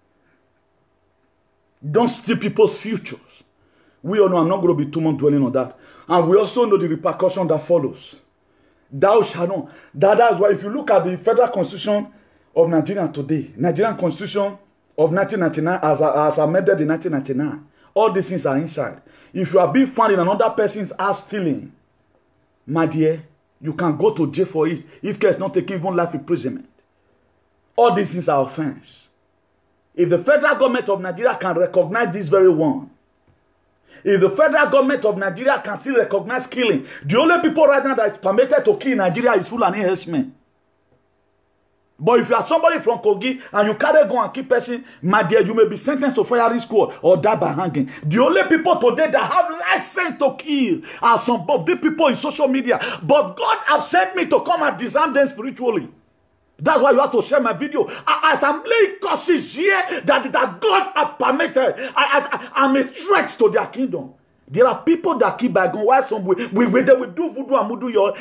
Don't steal people's futures. We all know I'm not going to be too much dwelling on that. And we also know the repercussion that follows. Thou shalt not. That, that's why if you look at the Federal Constitution of Nigeria today, Nigerian Constitution of nineteen ninety-nine as, as amended in nineteen ninety-nine, all these things are inside. If you are being found in another person's house stealing, my dear, you can go to jail for it if case not taking even life imprisonment. All these things are offense. If the federal government of Nigeria can recognize this very one, if the federal government of Nigeria can still recognize killing, the only people right now that is permitted to kill in Nigeria is Fulani herdsmen. But if you are somebody from Kogi and you carry gun and keep person, my dear, you may be sentenced to firing squad or die by hanging. The only people today that have license to kill are some of the people in social media. But God has sent me to come and disarm them spiritually. That's why you have to share my video. As I'm laying curses here that, that God has permitted, I, I, I'm a threat to their kingdom. There are people that keep by gun. Why some we, we, we, they will do voodoo and voodoo. Your,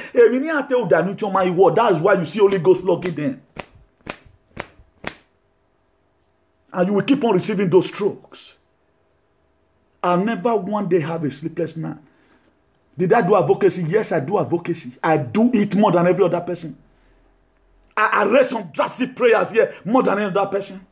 that is why you see Holy Ghost locking them. And you will keep on receiving those strokes. I'll never one day have a sleepless night. Did I do advocacy? Yes, I do advocacy. I do it more than every other person. I, I raise some drastic prayers here more than any other person.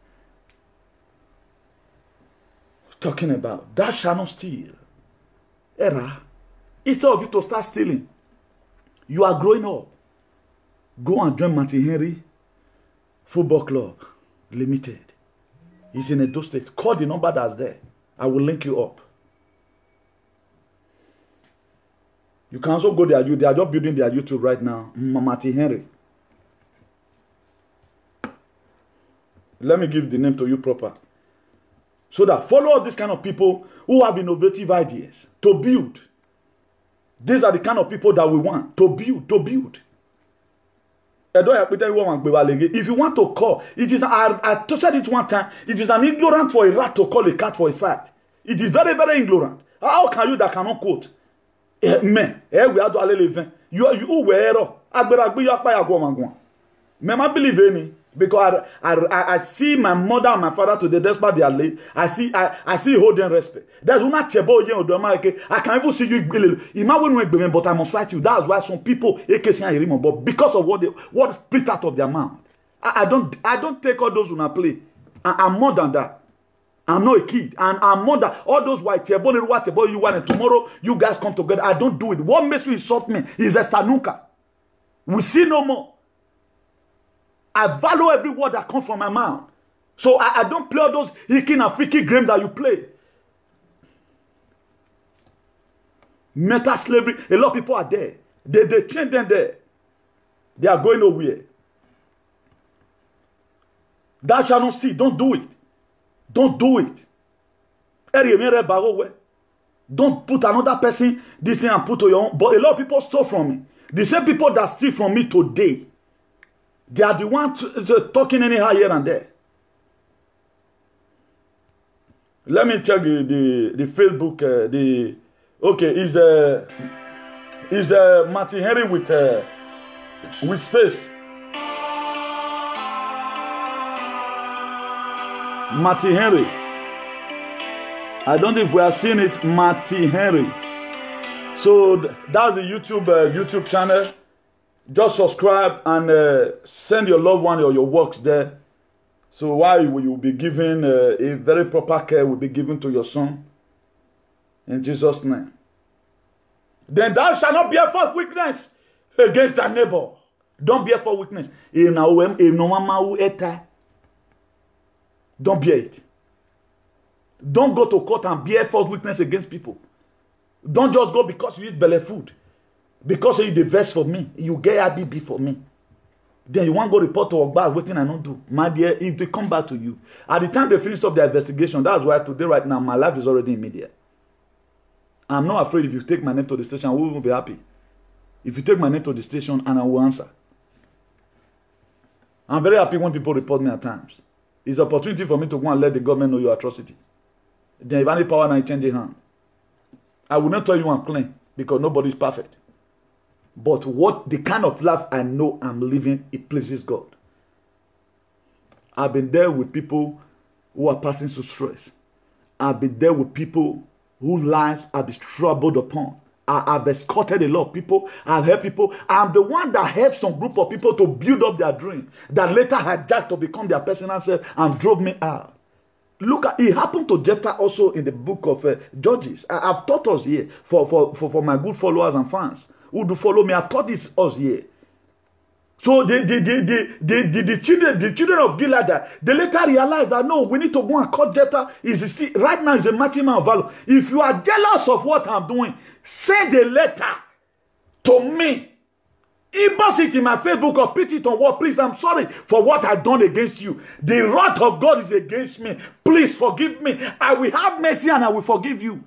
Talking about, thou shalt not steal. Era. Instead of you to start stealing, you are growing up. Go and join Martin Henry Football Club Limited. He's in Edo State. Call the number that's there. I will link you up. You can also go there. They are just building their YouTube right now. Martin Henry. Let me give the name to you proper. So that follow all these kind of people who have innovative ideas to build. These are the kind of people that we want to build, to build. If you want to call, it is, I, I touched it one time, it is an ignorant for a rat to call a cat for a fact. It is very, very ignorant. How can you that cannot quote? Men, we are to living. You you were I believe any. Because I, I, I see my mother and my father today, despite their late, I see I, I see holding respect. There's not chebo yen I can even see you. Imagine, but I must fight you. That's why some people, but because of what they what split out of their mouth, I, I don't I don't take all those when I play. I, I'm more than that. I'm not a kid, and I'm more than all those white chebo what about you want, and tomorrow you guys come together. I don't do it. What makes you insult me is estanuka. We see no more. I value every word that comes from my mouth. So I, I don't play all those hicking and freaky games that you play. Meta slavery. A lot of people are there. They, they chain them there. They are going nowhere. That shall not see. Don't do it. Don't do it. Don't put another person this thing and put to your own. But a lot of people stole from me. The same people that steal from me today, they are the ones talking anyhow here and there. Let me check the the, the Facebook. Uh, the okay is uh, is uh, Martin Henry with uh, with space. Martin Henry. I don't know if we are seeing it. Martin Henry. So th that's the YouTube uh, YouTube channel. Just subscribe and uh, send your loved one or your works there. So while you will be given uh, a very proper care will be given to your son. In Jesus' name. Then thou shalt not bear false witness against thy neighbor. Don't bear false witness. Don't bear it. Don't go to court and bear false witness against people. Don't just go because you eat belly food. Because you the verse for me, you get a B B for me. Then you want to go report to Ogba, waiting and not do. My dear, if they come back to you, at the time they finish up their investigation, that's why today, right now, my life is already in media. I'm not afraid if you take my name to the station, we will be happy. If you take my name to the station, and I will answer. I'm very happy when people report me at times. It's an opportunity for me to go and let the government know your atrocity. Then if any power and I change the hand. I will not tell you I'm clean, because nobody is perfect. But what the kind of life I know I'm living, it pleases God. I've been there with people who are passing through stress. I've been there with people whose lives have been troubled upon. I, I've escorted a lot of people. I've helped people. I'm the one that helped some group of people to build up their dream that later hijacked to become their personal self and drove me out. Look, at, it happened to Jephthah also in the book of uh, Judges. I, I've taught us here for, for, for, for my good followers and fans who do follow me. I've taught this us here. So the the the the the, the, the children the children of Gilead, they later realized that no, we need to go and cut Jephthah. Is still right now is a mighty man of valor. If you are jealous of what I'm doing, send a letter to me. Inbox it in my Facebook or put it on what. Please, I'm sorry for what I've done against you. The wrath of God is against me. Please forgive me. I will have mercy and I will forgive you.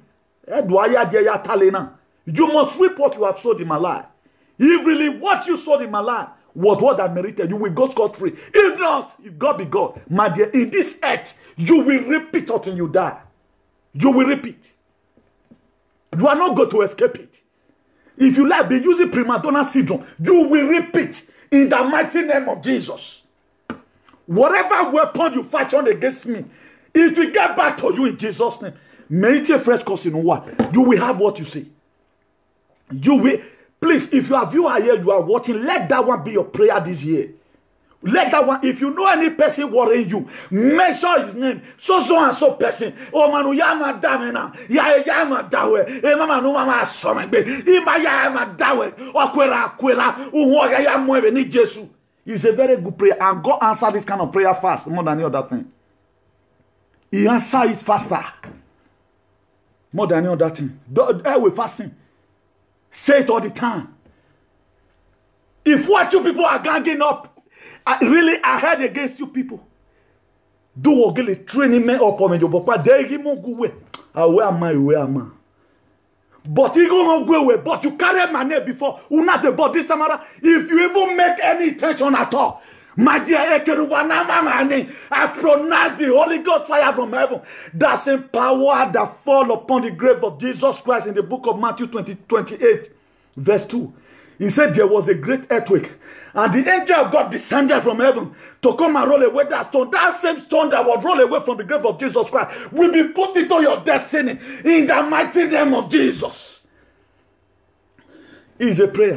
You must reap what you have sowed in my life. If really what you sowed in my life was what I merited, you will go scot-free. If not, if God be God, my dear, in this earth, you will reap it until you die. You will reap it. You are not going to escape it. If you like, be using prima donna syndrome, you will reap it in the mighty name of Jesus. Whatever weapon you fight on against me, It will get back to you in Jesus' name. May it a fresh cause in what? You will have what you say. You will. Please, if you are viewer here, you are watching, let that one be your prayer this year. Let that one, if you know any person worrying you, mention his name. So so and so person. Oh manu yama damena. Ya yama dawe. E mama no mama asomegbe. Ima yama dawe. Okwera kwera. Uwo ya mueve ni Jesus. It's a very good prayer, and God answer this kind of prayer fast more than any other thing. He answer it faster more than any other thing. Do with fasting. Say it all the time. If what you people are ganging up Uh, really ahead against you people, do what really training me up on your papa. They give me go way. Where am I? Where am I? But you go go away. But you carry my name before. You not about this time. If you even make any intention at all, my dear, I pronounce the Holy Ghost fire from heaven. That same power that fall upon the grave of Jesus Christ in the book of Matthew twenty twenty-eight, verse two. He said there was a great earthquake, and the angel of God descended from heaven to come and roll away that stone. That same stone that was rolled away from the grave of Jesus Christ will be put into your destiny in the mighty name of Jesus. It is a prayer.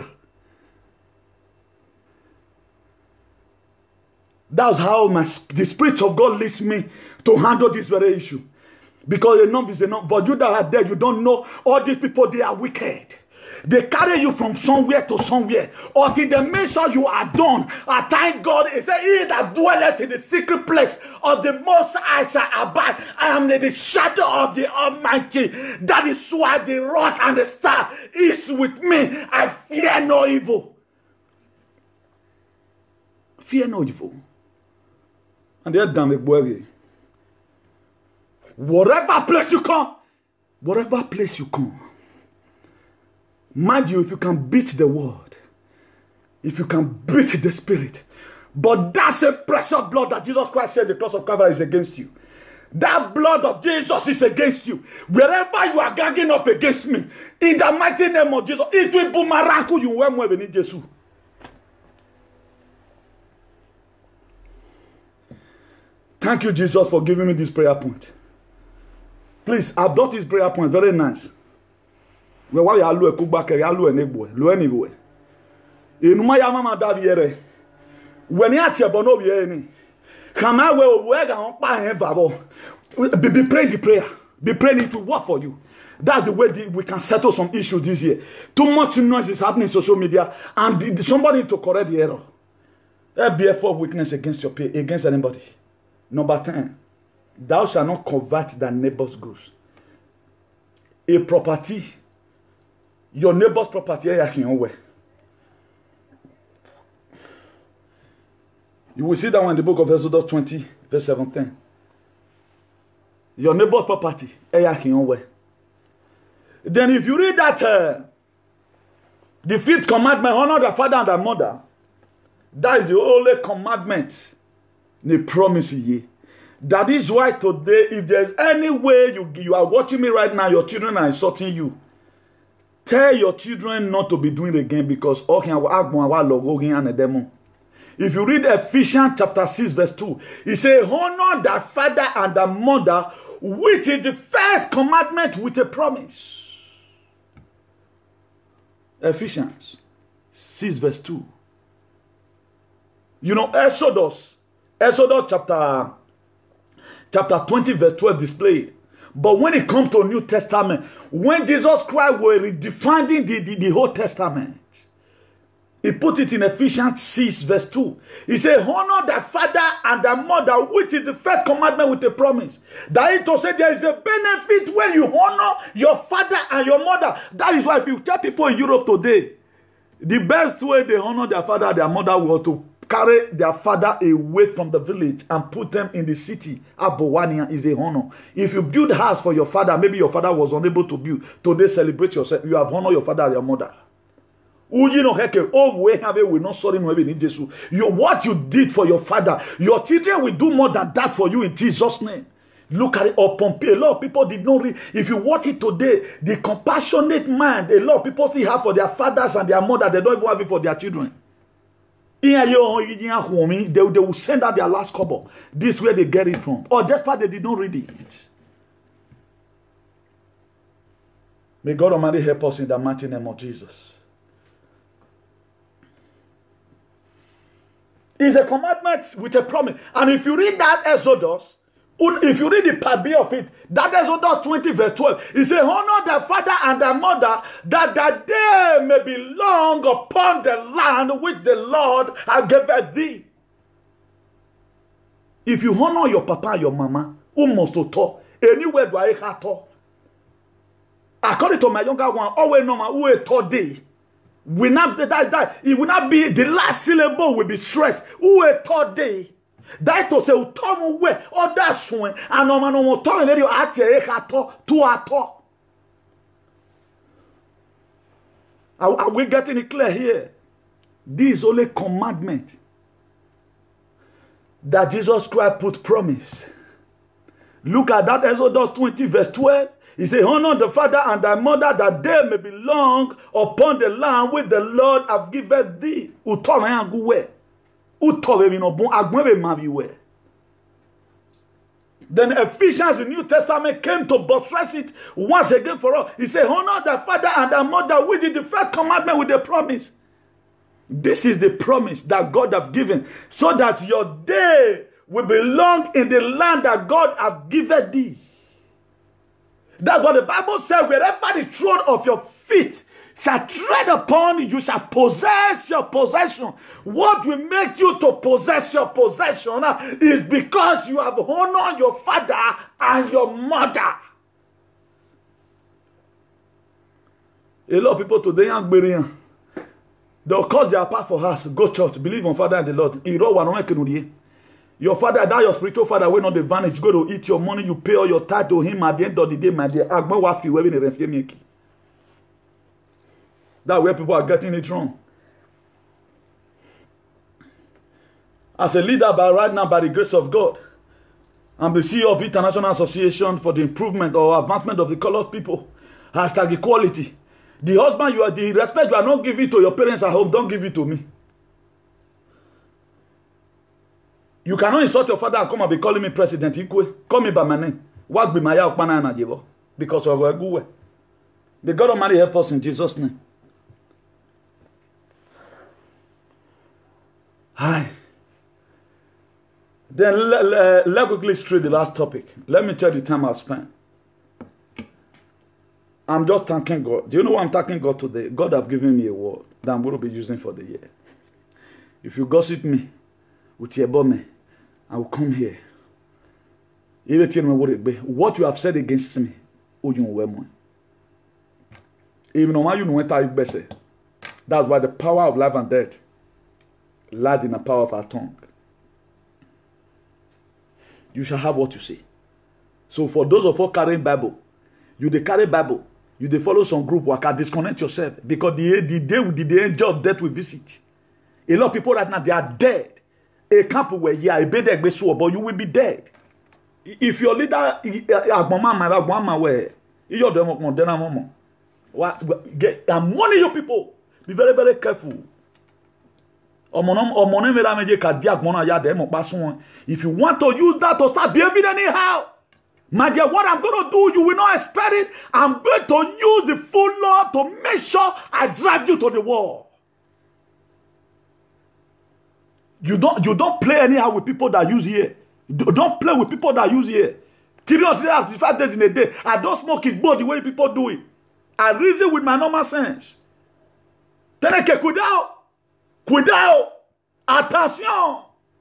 That's how my, the Spirit of God leads me to handle this very issue. Because enough is enough. But you that are there, you don't know all these people, they are wicked. They carry you from somewhere to somewhere until they make sure you are done. I thank God. He said, he that dwelleth in the secret place of the Most High shall abide. I am in the shadow of the Almighty. That is why the rod and the staff is with me. I fear no evil. Fear no evil. And they're done with worry. Whatever place you come, whatever place you come, mind you, if you can beat the word, if you can beat the spirit, but that's a precious blood that Jesus Christ said the cross of Calvary is against you. That blood of Jesus is against you. Wherever you are ganging up against me, in the mighty name of Jesus, it will boomerang you when we need Jesus. Thank you, Jesus, for giving me this prayer point. Please adopt this prayer point. Very nice. We why you look cook back you look anywhere. Look anywhere. Enuma ya mama da biere. When you ati abono biere ni. Come out where we ga on pa hen babo. Be, be praying the prayer. Be praying it to work for you. That's the way the, we can settle some issues this year. Too much noise is happening in social media, and the, the, somebody to correct the error. There be a for weakness against your pay, against anybody. Number ten. Thou shalt not covet thy neighbor's goods. A property, your neighbor's property, you will see that one in the book of Exodus twenty, verse seventeen. Your neighbor's property, then if you read that, uh, the fifth commandment, honor the father and the mother, that is the only commandment they promise ye. That is why today, if there's any way you, you are watching me right now, your children are insulting you, tell your children not to be doing it again, because if you read Ephesians chapter six verse two, it says, honor the father and the mother, which is the first commandment with a promise. Ephesians six verse two. You know, Exodus, Exodus chapter Chapter twenty verse twelve displayed. But when it comes to New Testament, when Jesus Christ was redefining the, the, the whole Testament, he put it in Ephesians six verse two. He said, honor the father and the mother, which is the first commandment with a promise. That is to say, there is a benefit when you honor your father and your mother. That is why if you tell people in Europe today, the best way they honor their father and their mother was to carry their father away from the village and put them in the city. Abowania is a honor. If you build a house for your father, maybe your father was unable to build, today celebrate yourself. You have honored your father and your mother. You what you did for your father, your children will do more than that for you in Jesus' name. Look at it upon a lot of people did not read. If you watch it today, the compassionate mind a lot of people still have for their fathers and their mother, they don't even have it for their children. They, they will send out their last couple. This is where they get it from. Or that's part they did not read it. May God Almighty help us in the mighty name of Jesus. It's a commandment with a promise. And if you read that Exodus, if you read the part B of it, that Exodus twenty verse twelve, it says, honor the father and the mother, that the day may be long upon the land which the Lord has given thee. If you honor your papa and your mama, who must to talk? Anywhere do I have to? According to my younger one, always know my who a third day. Will not that, that it will not be the last syllable will be stressed. Who a third day? That to say utomu we or that's when and no man no talk very at e to to ato. Are we getting it clear here? This is only commandment that Jesus Christ put promise. Look at that Exodus twenty verse twelve. He said, honor the father and the mother, that they may be long upon the land which the Lord have given thee. Then Ephesians, the New Testament, came to buttress it once again for all. He said, honor the father and the mother, which is the first commandment with the promise. This is the promise that God have given, so that your day will be long in the land that God have given thee. That's what the Bible says. Wherever the throne of your feet shall tread upon, you shall possess your possession. What will make you to possess your possession uh, is because you have honored your father and your mother. A lot of people today are burying. They'll cause their part for us. Go church, believe on Father and the Lord. Your father, that your spiritual father will not vanish. Go to eat your money, you pay all your tithe to him at the end of the day, my dear. That's where people are getting it wrong. As a leader, by right now, by the grace of God, I'm the C E O of International Association for the Improvement or Advancement of the Colored People. Hashtag equality. The husband, you are the respect you are not giving to your parents at home, don't give it to me. You cannot insult your father and come and be calling me President Ikwe. Call me by my name. What be my help? Because of a good way. The God Almighty help us in Jesus' name. Hi. Then let, let, let quickly straight the last topic. Let me tell you the time I spent. I'm just thanking God. Do you know what I'm thanking God today? God have given me a word that I'm going to be using for the year. If you gossip me with your bummy, I will come here. What you have said against me, even you know that's why the power of life and death lies in the power of our tongue. You shall have what you say. So for those of us carrying Bible, you they carry Bible, you they follow some group work, disconnect yourself because the, the day the, the angel of death will visit. A lot of people right now they are dead. A camp where yeah, but you will be dead. If your leader, I'm warning you people. Be very, very careful. If you want to use that to start behaving anyhow, my dear, what I'm going to do, you will not expect it. I'm going to use the full law to make sure I drive you to the wall. You don't, you don't play anyhow with people that use here. Don't play with people that use here. Three or three hours, five days in a day. I don't smoke it both the way people do it. I reason with my normal sense. Tenez que cuidado. Cuidado. Attention.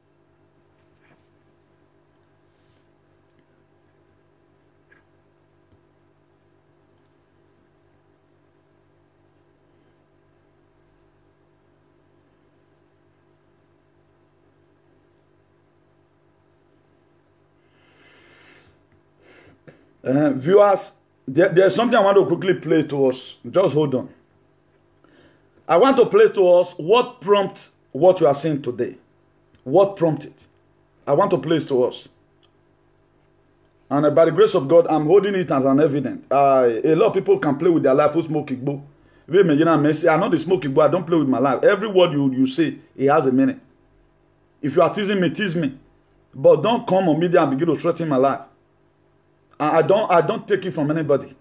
Uh, viewers, there, there's something I want to quickly play to us. Just hold on. I want to play to us what prompts what you are seeing today. What prompted? I want to play to us. And uh, by the grace of God, I'm holding it as an evidence. Uh, a lot of people can play with their life who smoke igbo. Wait, me, you know, Messi. I'm not the smoking boy. I don't play with my life. Every word you you say, it has a meaning. If you are teasing me, tease me, but don't come on media and begin to threaten my life. I, I don't I don't take it from anybody.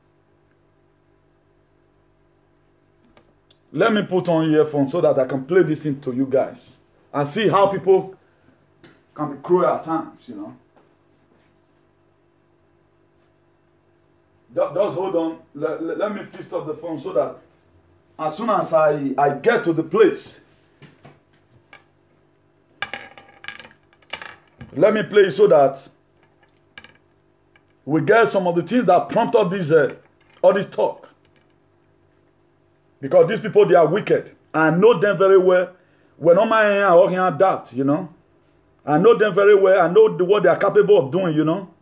Let me put on earphones so that I can play this thing to you guys and see how people can be cruel at times, you know. Just hold on. Let, let, let me fist up the phone so that as soon as I, I get to the place, let me play it so that we get some of the things that prompted this, uh, all this talk. Because these people, they are wicked. I know them very well. When on my hand, I walk in doubt, you know. I know them very well. I know the, what they are capable of doing, you know.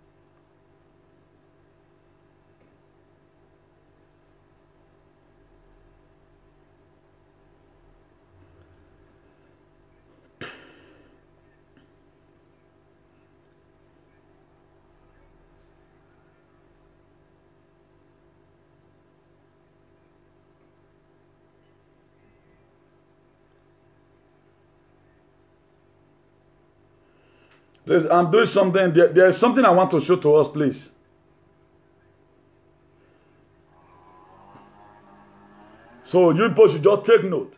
I'm doing something. There, there is something I want to show to us, please. So you people should just take note.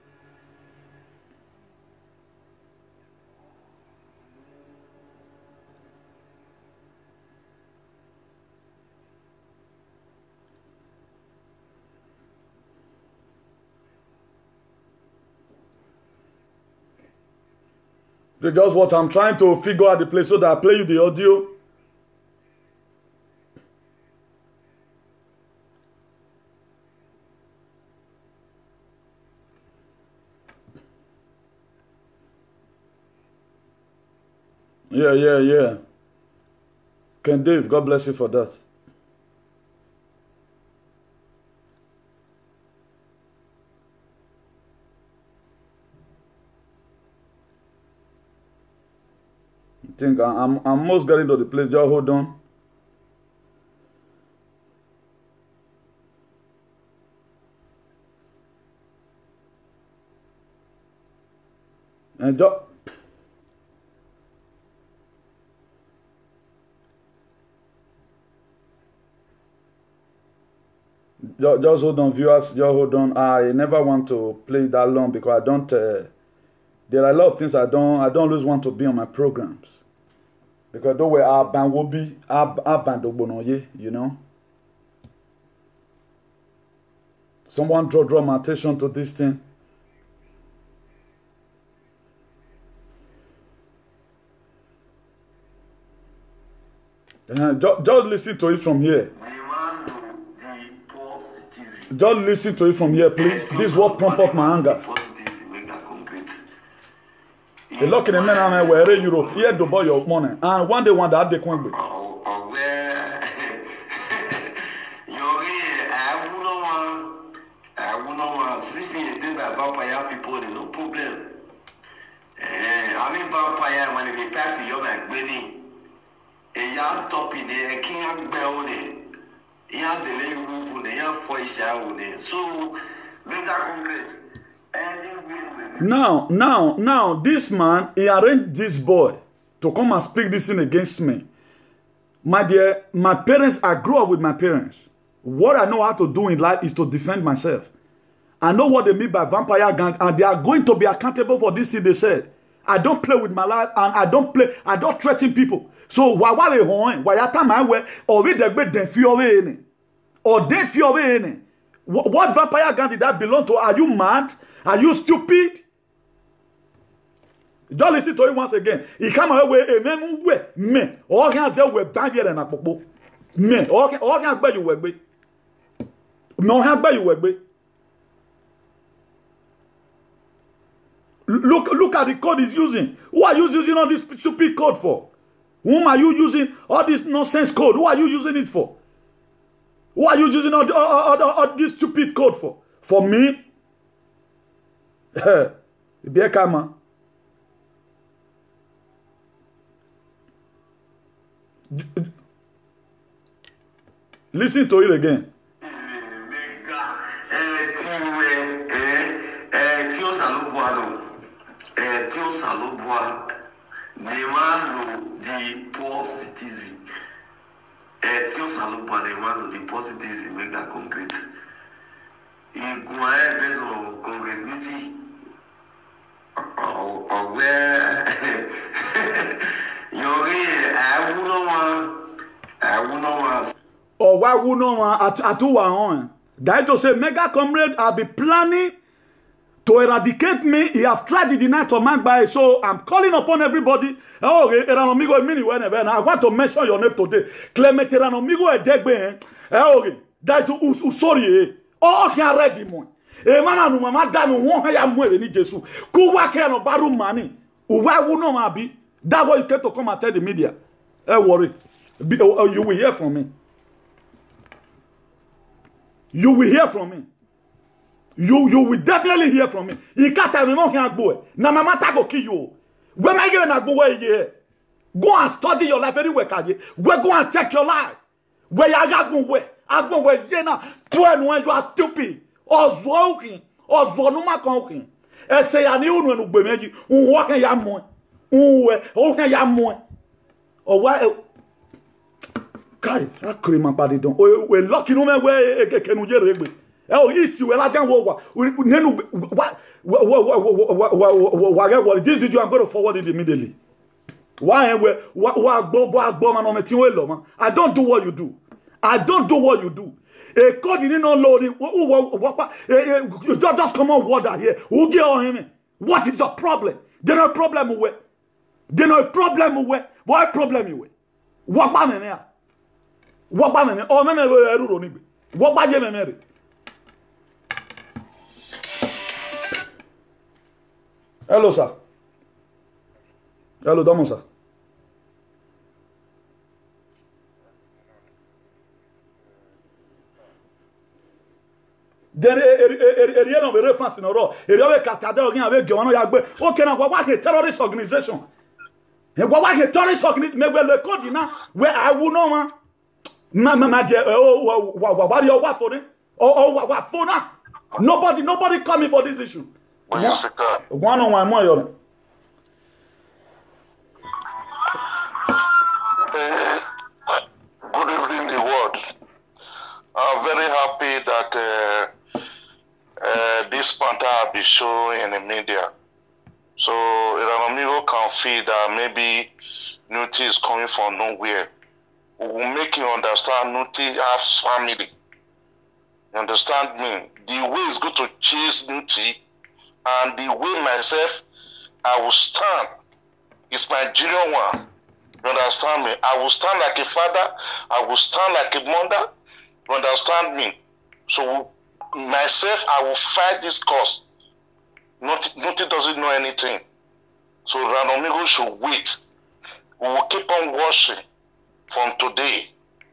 Just what I'm trying to figure out the place so that I play you the audio. Yeah, yeah, yeah. Ken Dave, God bless you for that. I think I'm, I'm almost getting to the place. Just hold on. And just, just, just hold on, viewers. Just hold on. I never want to play that long because I don't. Uh, there are a lot of things I don't. I don't always want to be on my programs. Because the way our band will be, our, our band will be, you know. Someone draw, draw my attention to this thing. Uh, just, just listen to it from here. Just listen to it from here, please. This is what pump up my anger. The luck in the men and I were in Europe. Here to buy your money. And one day, one day, they can't be. People, no problem. I mean, vampire when they pack the young like Benny. And you stop in there, can't be on it. You have the lay roof on it, you have voice out on it. So, make that concrete. Now, now, now, this man, he arranged this boy to come and speak this thing against me. My dear, my parents, I grew up with my parents. What I know how to do in life is to defend myself. I know what they mean by vampire gang, and they are going to be accountable for this thing they said. I don't play with my life, and I don't play, I don't threaten people. So, why why they home? Why you my way? Or we they them fear away? Or they fear away? What vampire gang did that belong to? Are you mad? Are you stupid? Don't listen to it once again. He come away, a man way, me. All can say we're bad here and a popo. Me, all can all can buy you work. No, have buy you work. Look, look at the code he's using. Who are you using all this stupid code for? Whom are you using all this nonsense code? Who are you using it for? Who are you using all, all, all, all, all this stupid code for? For me? Be a camera. Listen to it again. bois, et tu as le bois, the poor citizen. Et tu as le bois, the poor citizen, make that concrete. Il go ahead based on congruity. Or where you're here, I wouldn't want, I wouldn't want. Or why wouldn't want at two on? That to say, mega comrade, I'll be planning to eradicate me. He have tried to deny to man by, so I'm calling upon everybody. Oh, Eranomigo, mini whenever I want to mention your name today. Clement Eranomigo, a degbe. Oh, that to sorry. Oh, he already more. E mama no mama da no ho ya mo e ni Jesu ku wa ke no baru mani uwa wu no ma bi that what you get to come and tell the media eh worry be, uh, you will hear from me you will hear from me you you will definitely hear from me ikata me mo han gbo e na mama ta go kill you we ma get na gbo we here go and study your life very well kaje we go and check your life we ya gagbon we agbon we ye na to enu you are stupid Ozo okin, ozo no makan okin. Ese ya ni unu enu gbe meji, un wa kan ya mo. Un o kan ya mo. O wa kai, akure ma pade don. O we lucky no me we kekenu je regbe. E o isi we la jan wo wa. Nenu wa wa wa this video I'm going to forward it immediately. Why we wa gbo bo agbo ma no me tin we lo ma. I don't do what you do. I don't do what you do. A code in no load. You just come on water here. Who get on him? What is your problem? There's no problem with. There's no problem with. What problem you with? What ba me me? What ba me me? Oh me me we eru ni be. What ba je me me? Hello sir. Hello Domo sir. Then area no be reference in oro area we katade ogin ave ge won ya gbe o ke na gwa wa ke terrorist organization e gwa wa ke terrorist organization me gbe le code na where I will no ma ma ma je o wa wa wa wa for it o wa wa for na nobody nobody coming for this issue When you speak up. one on one more yo Good evening, the world. I'm very happy that uh, uh, this panther will be shown in the media. So Eranomigo can feel that maybe Nuti is coming from nowhere. We will make you understand Nuti has family. You understand me? The way is going to chase Nuti, and the way myself, I will stand. It's my junior one. You understand me? I will stand like a father. I will stand like a mother. You understand me? So myself, I will fight this cause. Noti doesn't know anything. So Eranomigo should wait. We will keep on watching from today.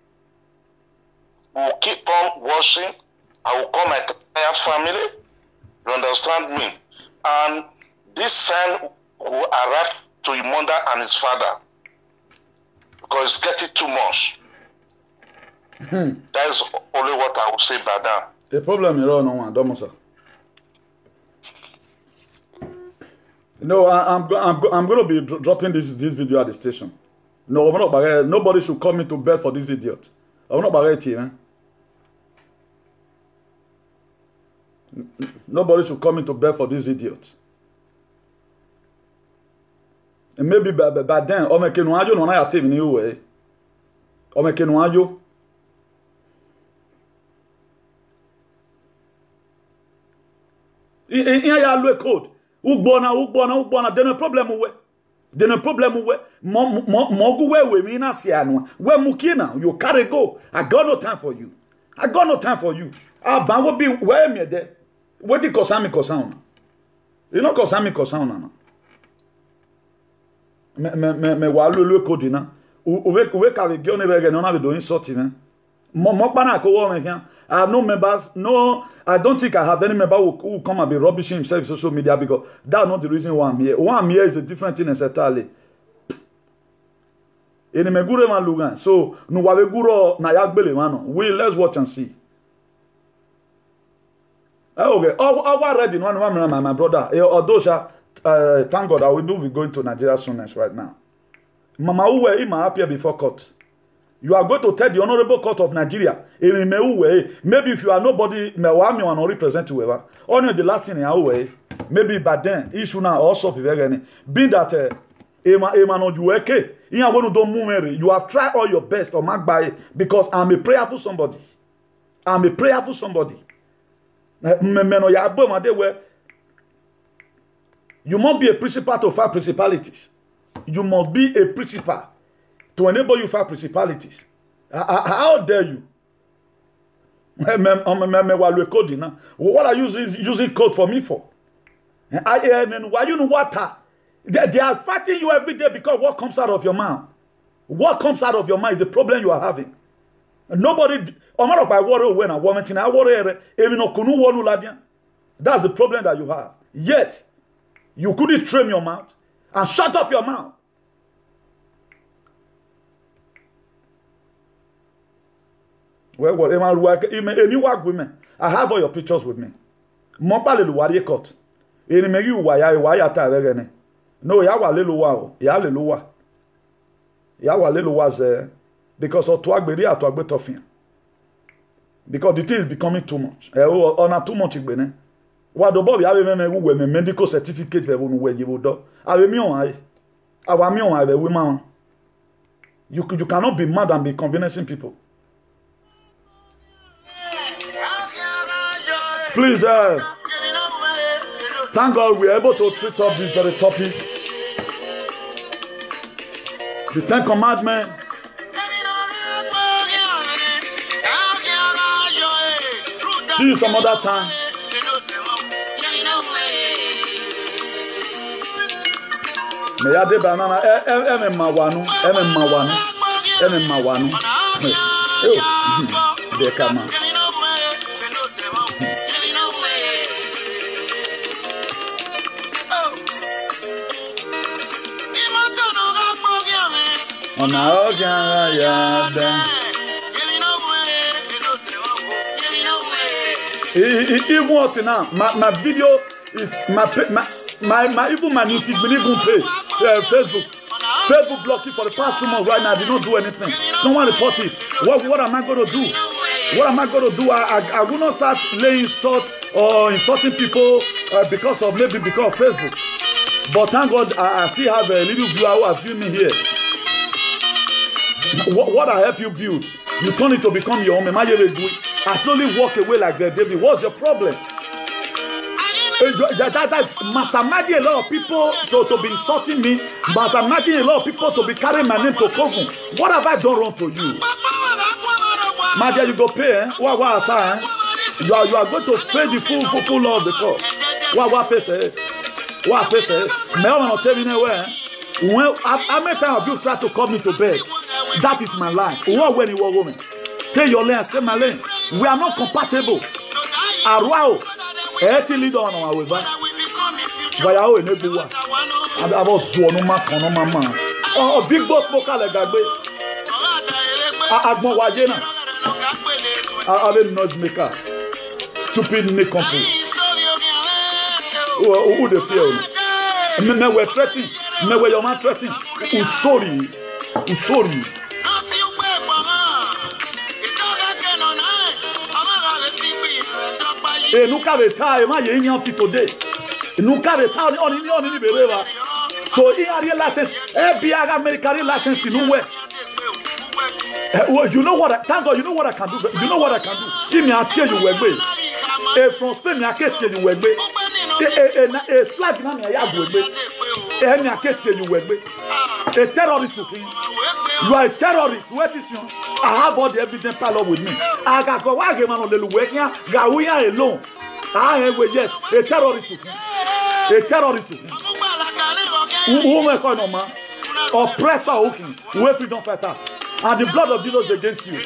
We will keep on watching. I will call my entire family. You understand me? And this sign will arrive to his mother and his father. Because it's getting too much. Hmm. That is only what I will say by that. The problem is no one, don't sir. No, I, I'm I'm I'm going to be dro dropping this this video at the station. No, I'm not barrier. Nobody should come into bed for this idiot. I'm not barrier here, man. Nobody should come into bed for this idiot. And maybe by, by, by then, o me kenu ajo no na ya team ni uwe. O me kenu ajo. In ya lo code. Ugbona ugbona ugbona de no problem we. De no problem we. Mo mo mo go we we mi na se anu. We mukina, you carry go. I got no time for you. I got no time for you. Ah ban wo be where me there. What the cause me cause on. You know cause me cause on na. Me me me me wa lo lo code na. O we we ka we gyo ne be na be do insult na. Mo mo pa na ko wo me kan. I have no members. No, I don't think I have any member who, who come and be rubbishing himself in social media because that's not the reason why I'm here. Why I'm here is a different thing entirely. Ene me gure man lugan. So no wa we guro na yagbele man. We let's watch and see. Okay, already, one my, my brother, although, uh, thank God, I will be going to Nigeria soon right now. Mama Uwe, I'm happy before court. You are going to tell the Honorable Court of Nigeria, maybe if you are nobody, me will represent you ever. Only the last thing in maybe by then, issue now also be very be that uh, Ema Ema no you okay. You are going to do more. You have tried all your best or mark by because I'm a prayerful somebody. I'm a prayerful somebody. You must be a principal to fight principalities. You must be a principal to enable you fight principalities. How dare you? What are you using, using code for me for? I mean, why you know what? They, they are fighting you every day because what comes out of your mouth? What comes out of your mouth is the problem you are having. Nobody, that's the problem that you have. Yet, you couldn't trim your mouth and shut up your mouth. Well, what am I working? Any work with me? I have all your pictures with me. Mopale lu wari court. Any me you waya waya ta regene. No, ya wa lelu wa. Ya lelu wa. Ya wa lelu wa ze because of to agberi ato agbe tofin. Because the thing is becoming too much. Eh o ona too much igbene. Wa do bob ya be me wu we me medical certificate we wonu we yibo do. Awe mi on ai. Awa mi on ai we ma. You you cannot be mad and be convincing people. Please, uh, thank God we are able to treat up this very topic. The Ten Commandments. See you some other time. Me ya de banana e e e mawanu, e me mawanu, e me mawanu. Eh, de kama. On a ya ya ben. Even up to now, my, my video is my my my, my even my new even page, uh, Facebook. Facebook blocking for the past two months right now. I did not do anything. Someone report it. What what am I going to do? What am I going to do? I, I I will not start laying salt or insulting people uh, because of maybe because of Facebook. But thank God I, I still have a little viewer who has viewed me here. What, what I help you build, you turn it to become your own. I slowly walk away like that, David. What's your problem? That, that, that's masterminding a lot of people to, to be insulting me, masterminding a lot of people to be carrying my name to cover. What have I done wrong to you? My dear, you go pay, eh? What, what, eh? You are, you are going to pay the full, full, full law of the court. What, what, face, eh? What, face, eh? May I not tell you anywhere? When, how many times have you tried to call me to bed? That is my life. What when you are woman? Stay your lane, stay my lane. We are not compatible. Arwao, eti leader on our way back. Vaya o enebuwa. I was one ma kono mama. Oh, big boss smoker like agbe. Agbon waje na. Ave noise maker. Stupid make company. Who who dey fear? Me me we threatening. Me we your man threatening. I'm sorry. I'm sorry. E nuka beta e ma ye nyan fi today. E nuka beta oni oni oni ni bereba. So he had license. E bi aga American license in where. You know what I, thank God you know what I can do. You know what I can do. Give me a tear you wegbe. E from Spain me a tear you wegbe. E e e flag na me ya wegbe. E me a tear you wegbe. A terrorist looking. You are a terrorist. What is you? I have all the evidence pile up with me. I got go why man on the working. Gawuya alone. I am yes, a terrorist. A terrorist. Who make on man? Oppressor hooking. Who freedom fighter. And the blood of Jesus against you.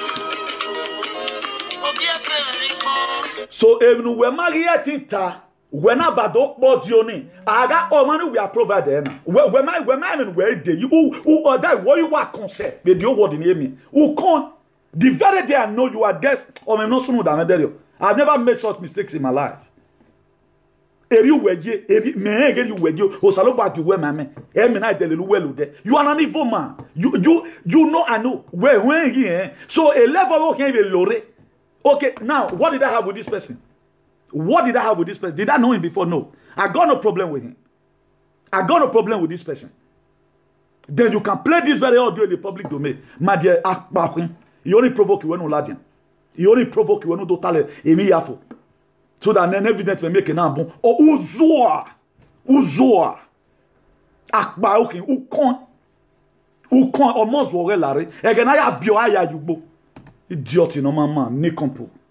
So if we marry at it, When I bad dog bought you ni, I got all money we are provided. When when I when I mean where day you who who or that what you are concerned, but you what in me who can't the very day I know you are guest or me no sooner than I you. I've never made such mistakes in my life. Eri weje eri me eri weje o salo back you where my man e me na delelu well there. You are an evil man. You you you know I know where when here. So a level can be lore. Okay, now what did I have with this person? What did I have with this person? Did I know him before? No. I got no problem with him. I got no problem with this person. Then you can play this very audio in the public domain. My dear, you only provoke you when you ladian. You only provoke you when you do tale emi yafo. So that then evidence will make an bon. Or uzoa. Uzoa. Akba okay. Ukon. Ukon almost wore lare. Again, I have bio aya yubo. Idiot, no man, man, ne compo.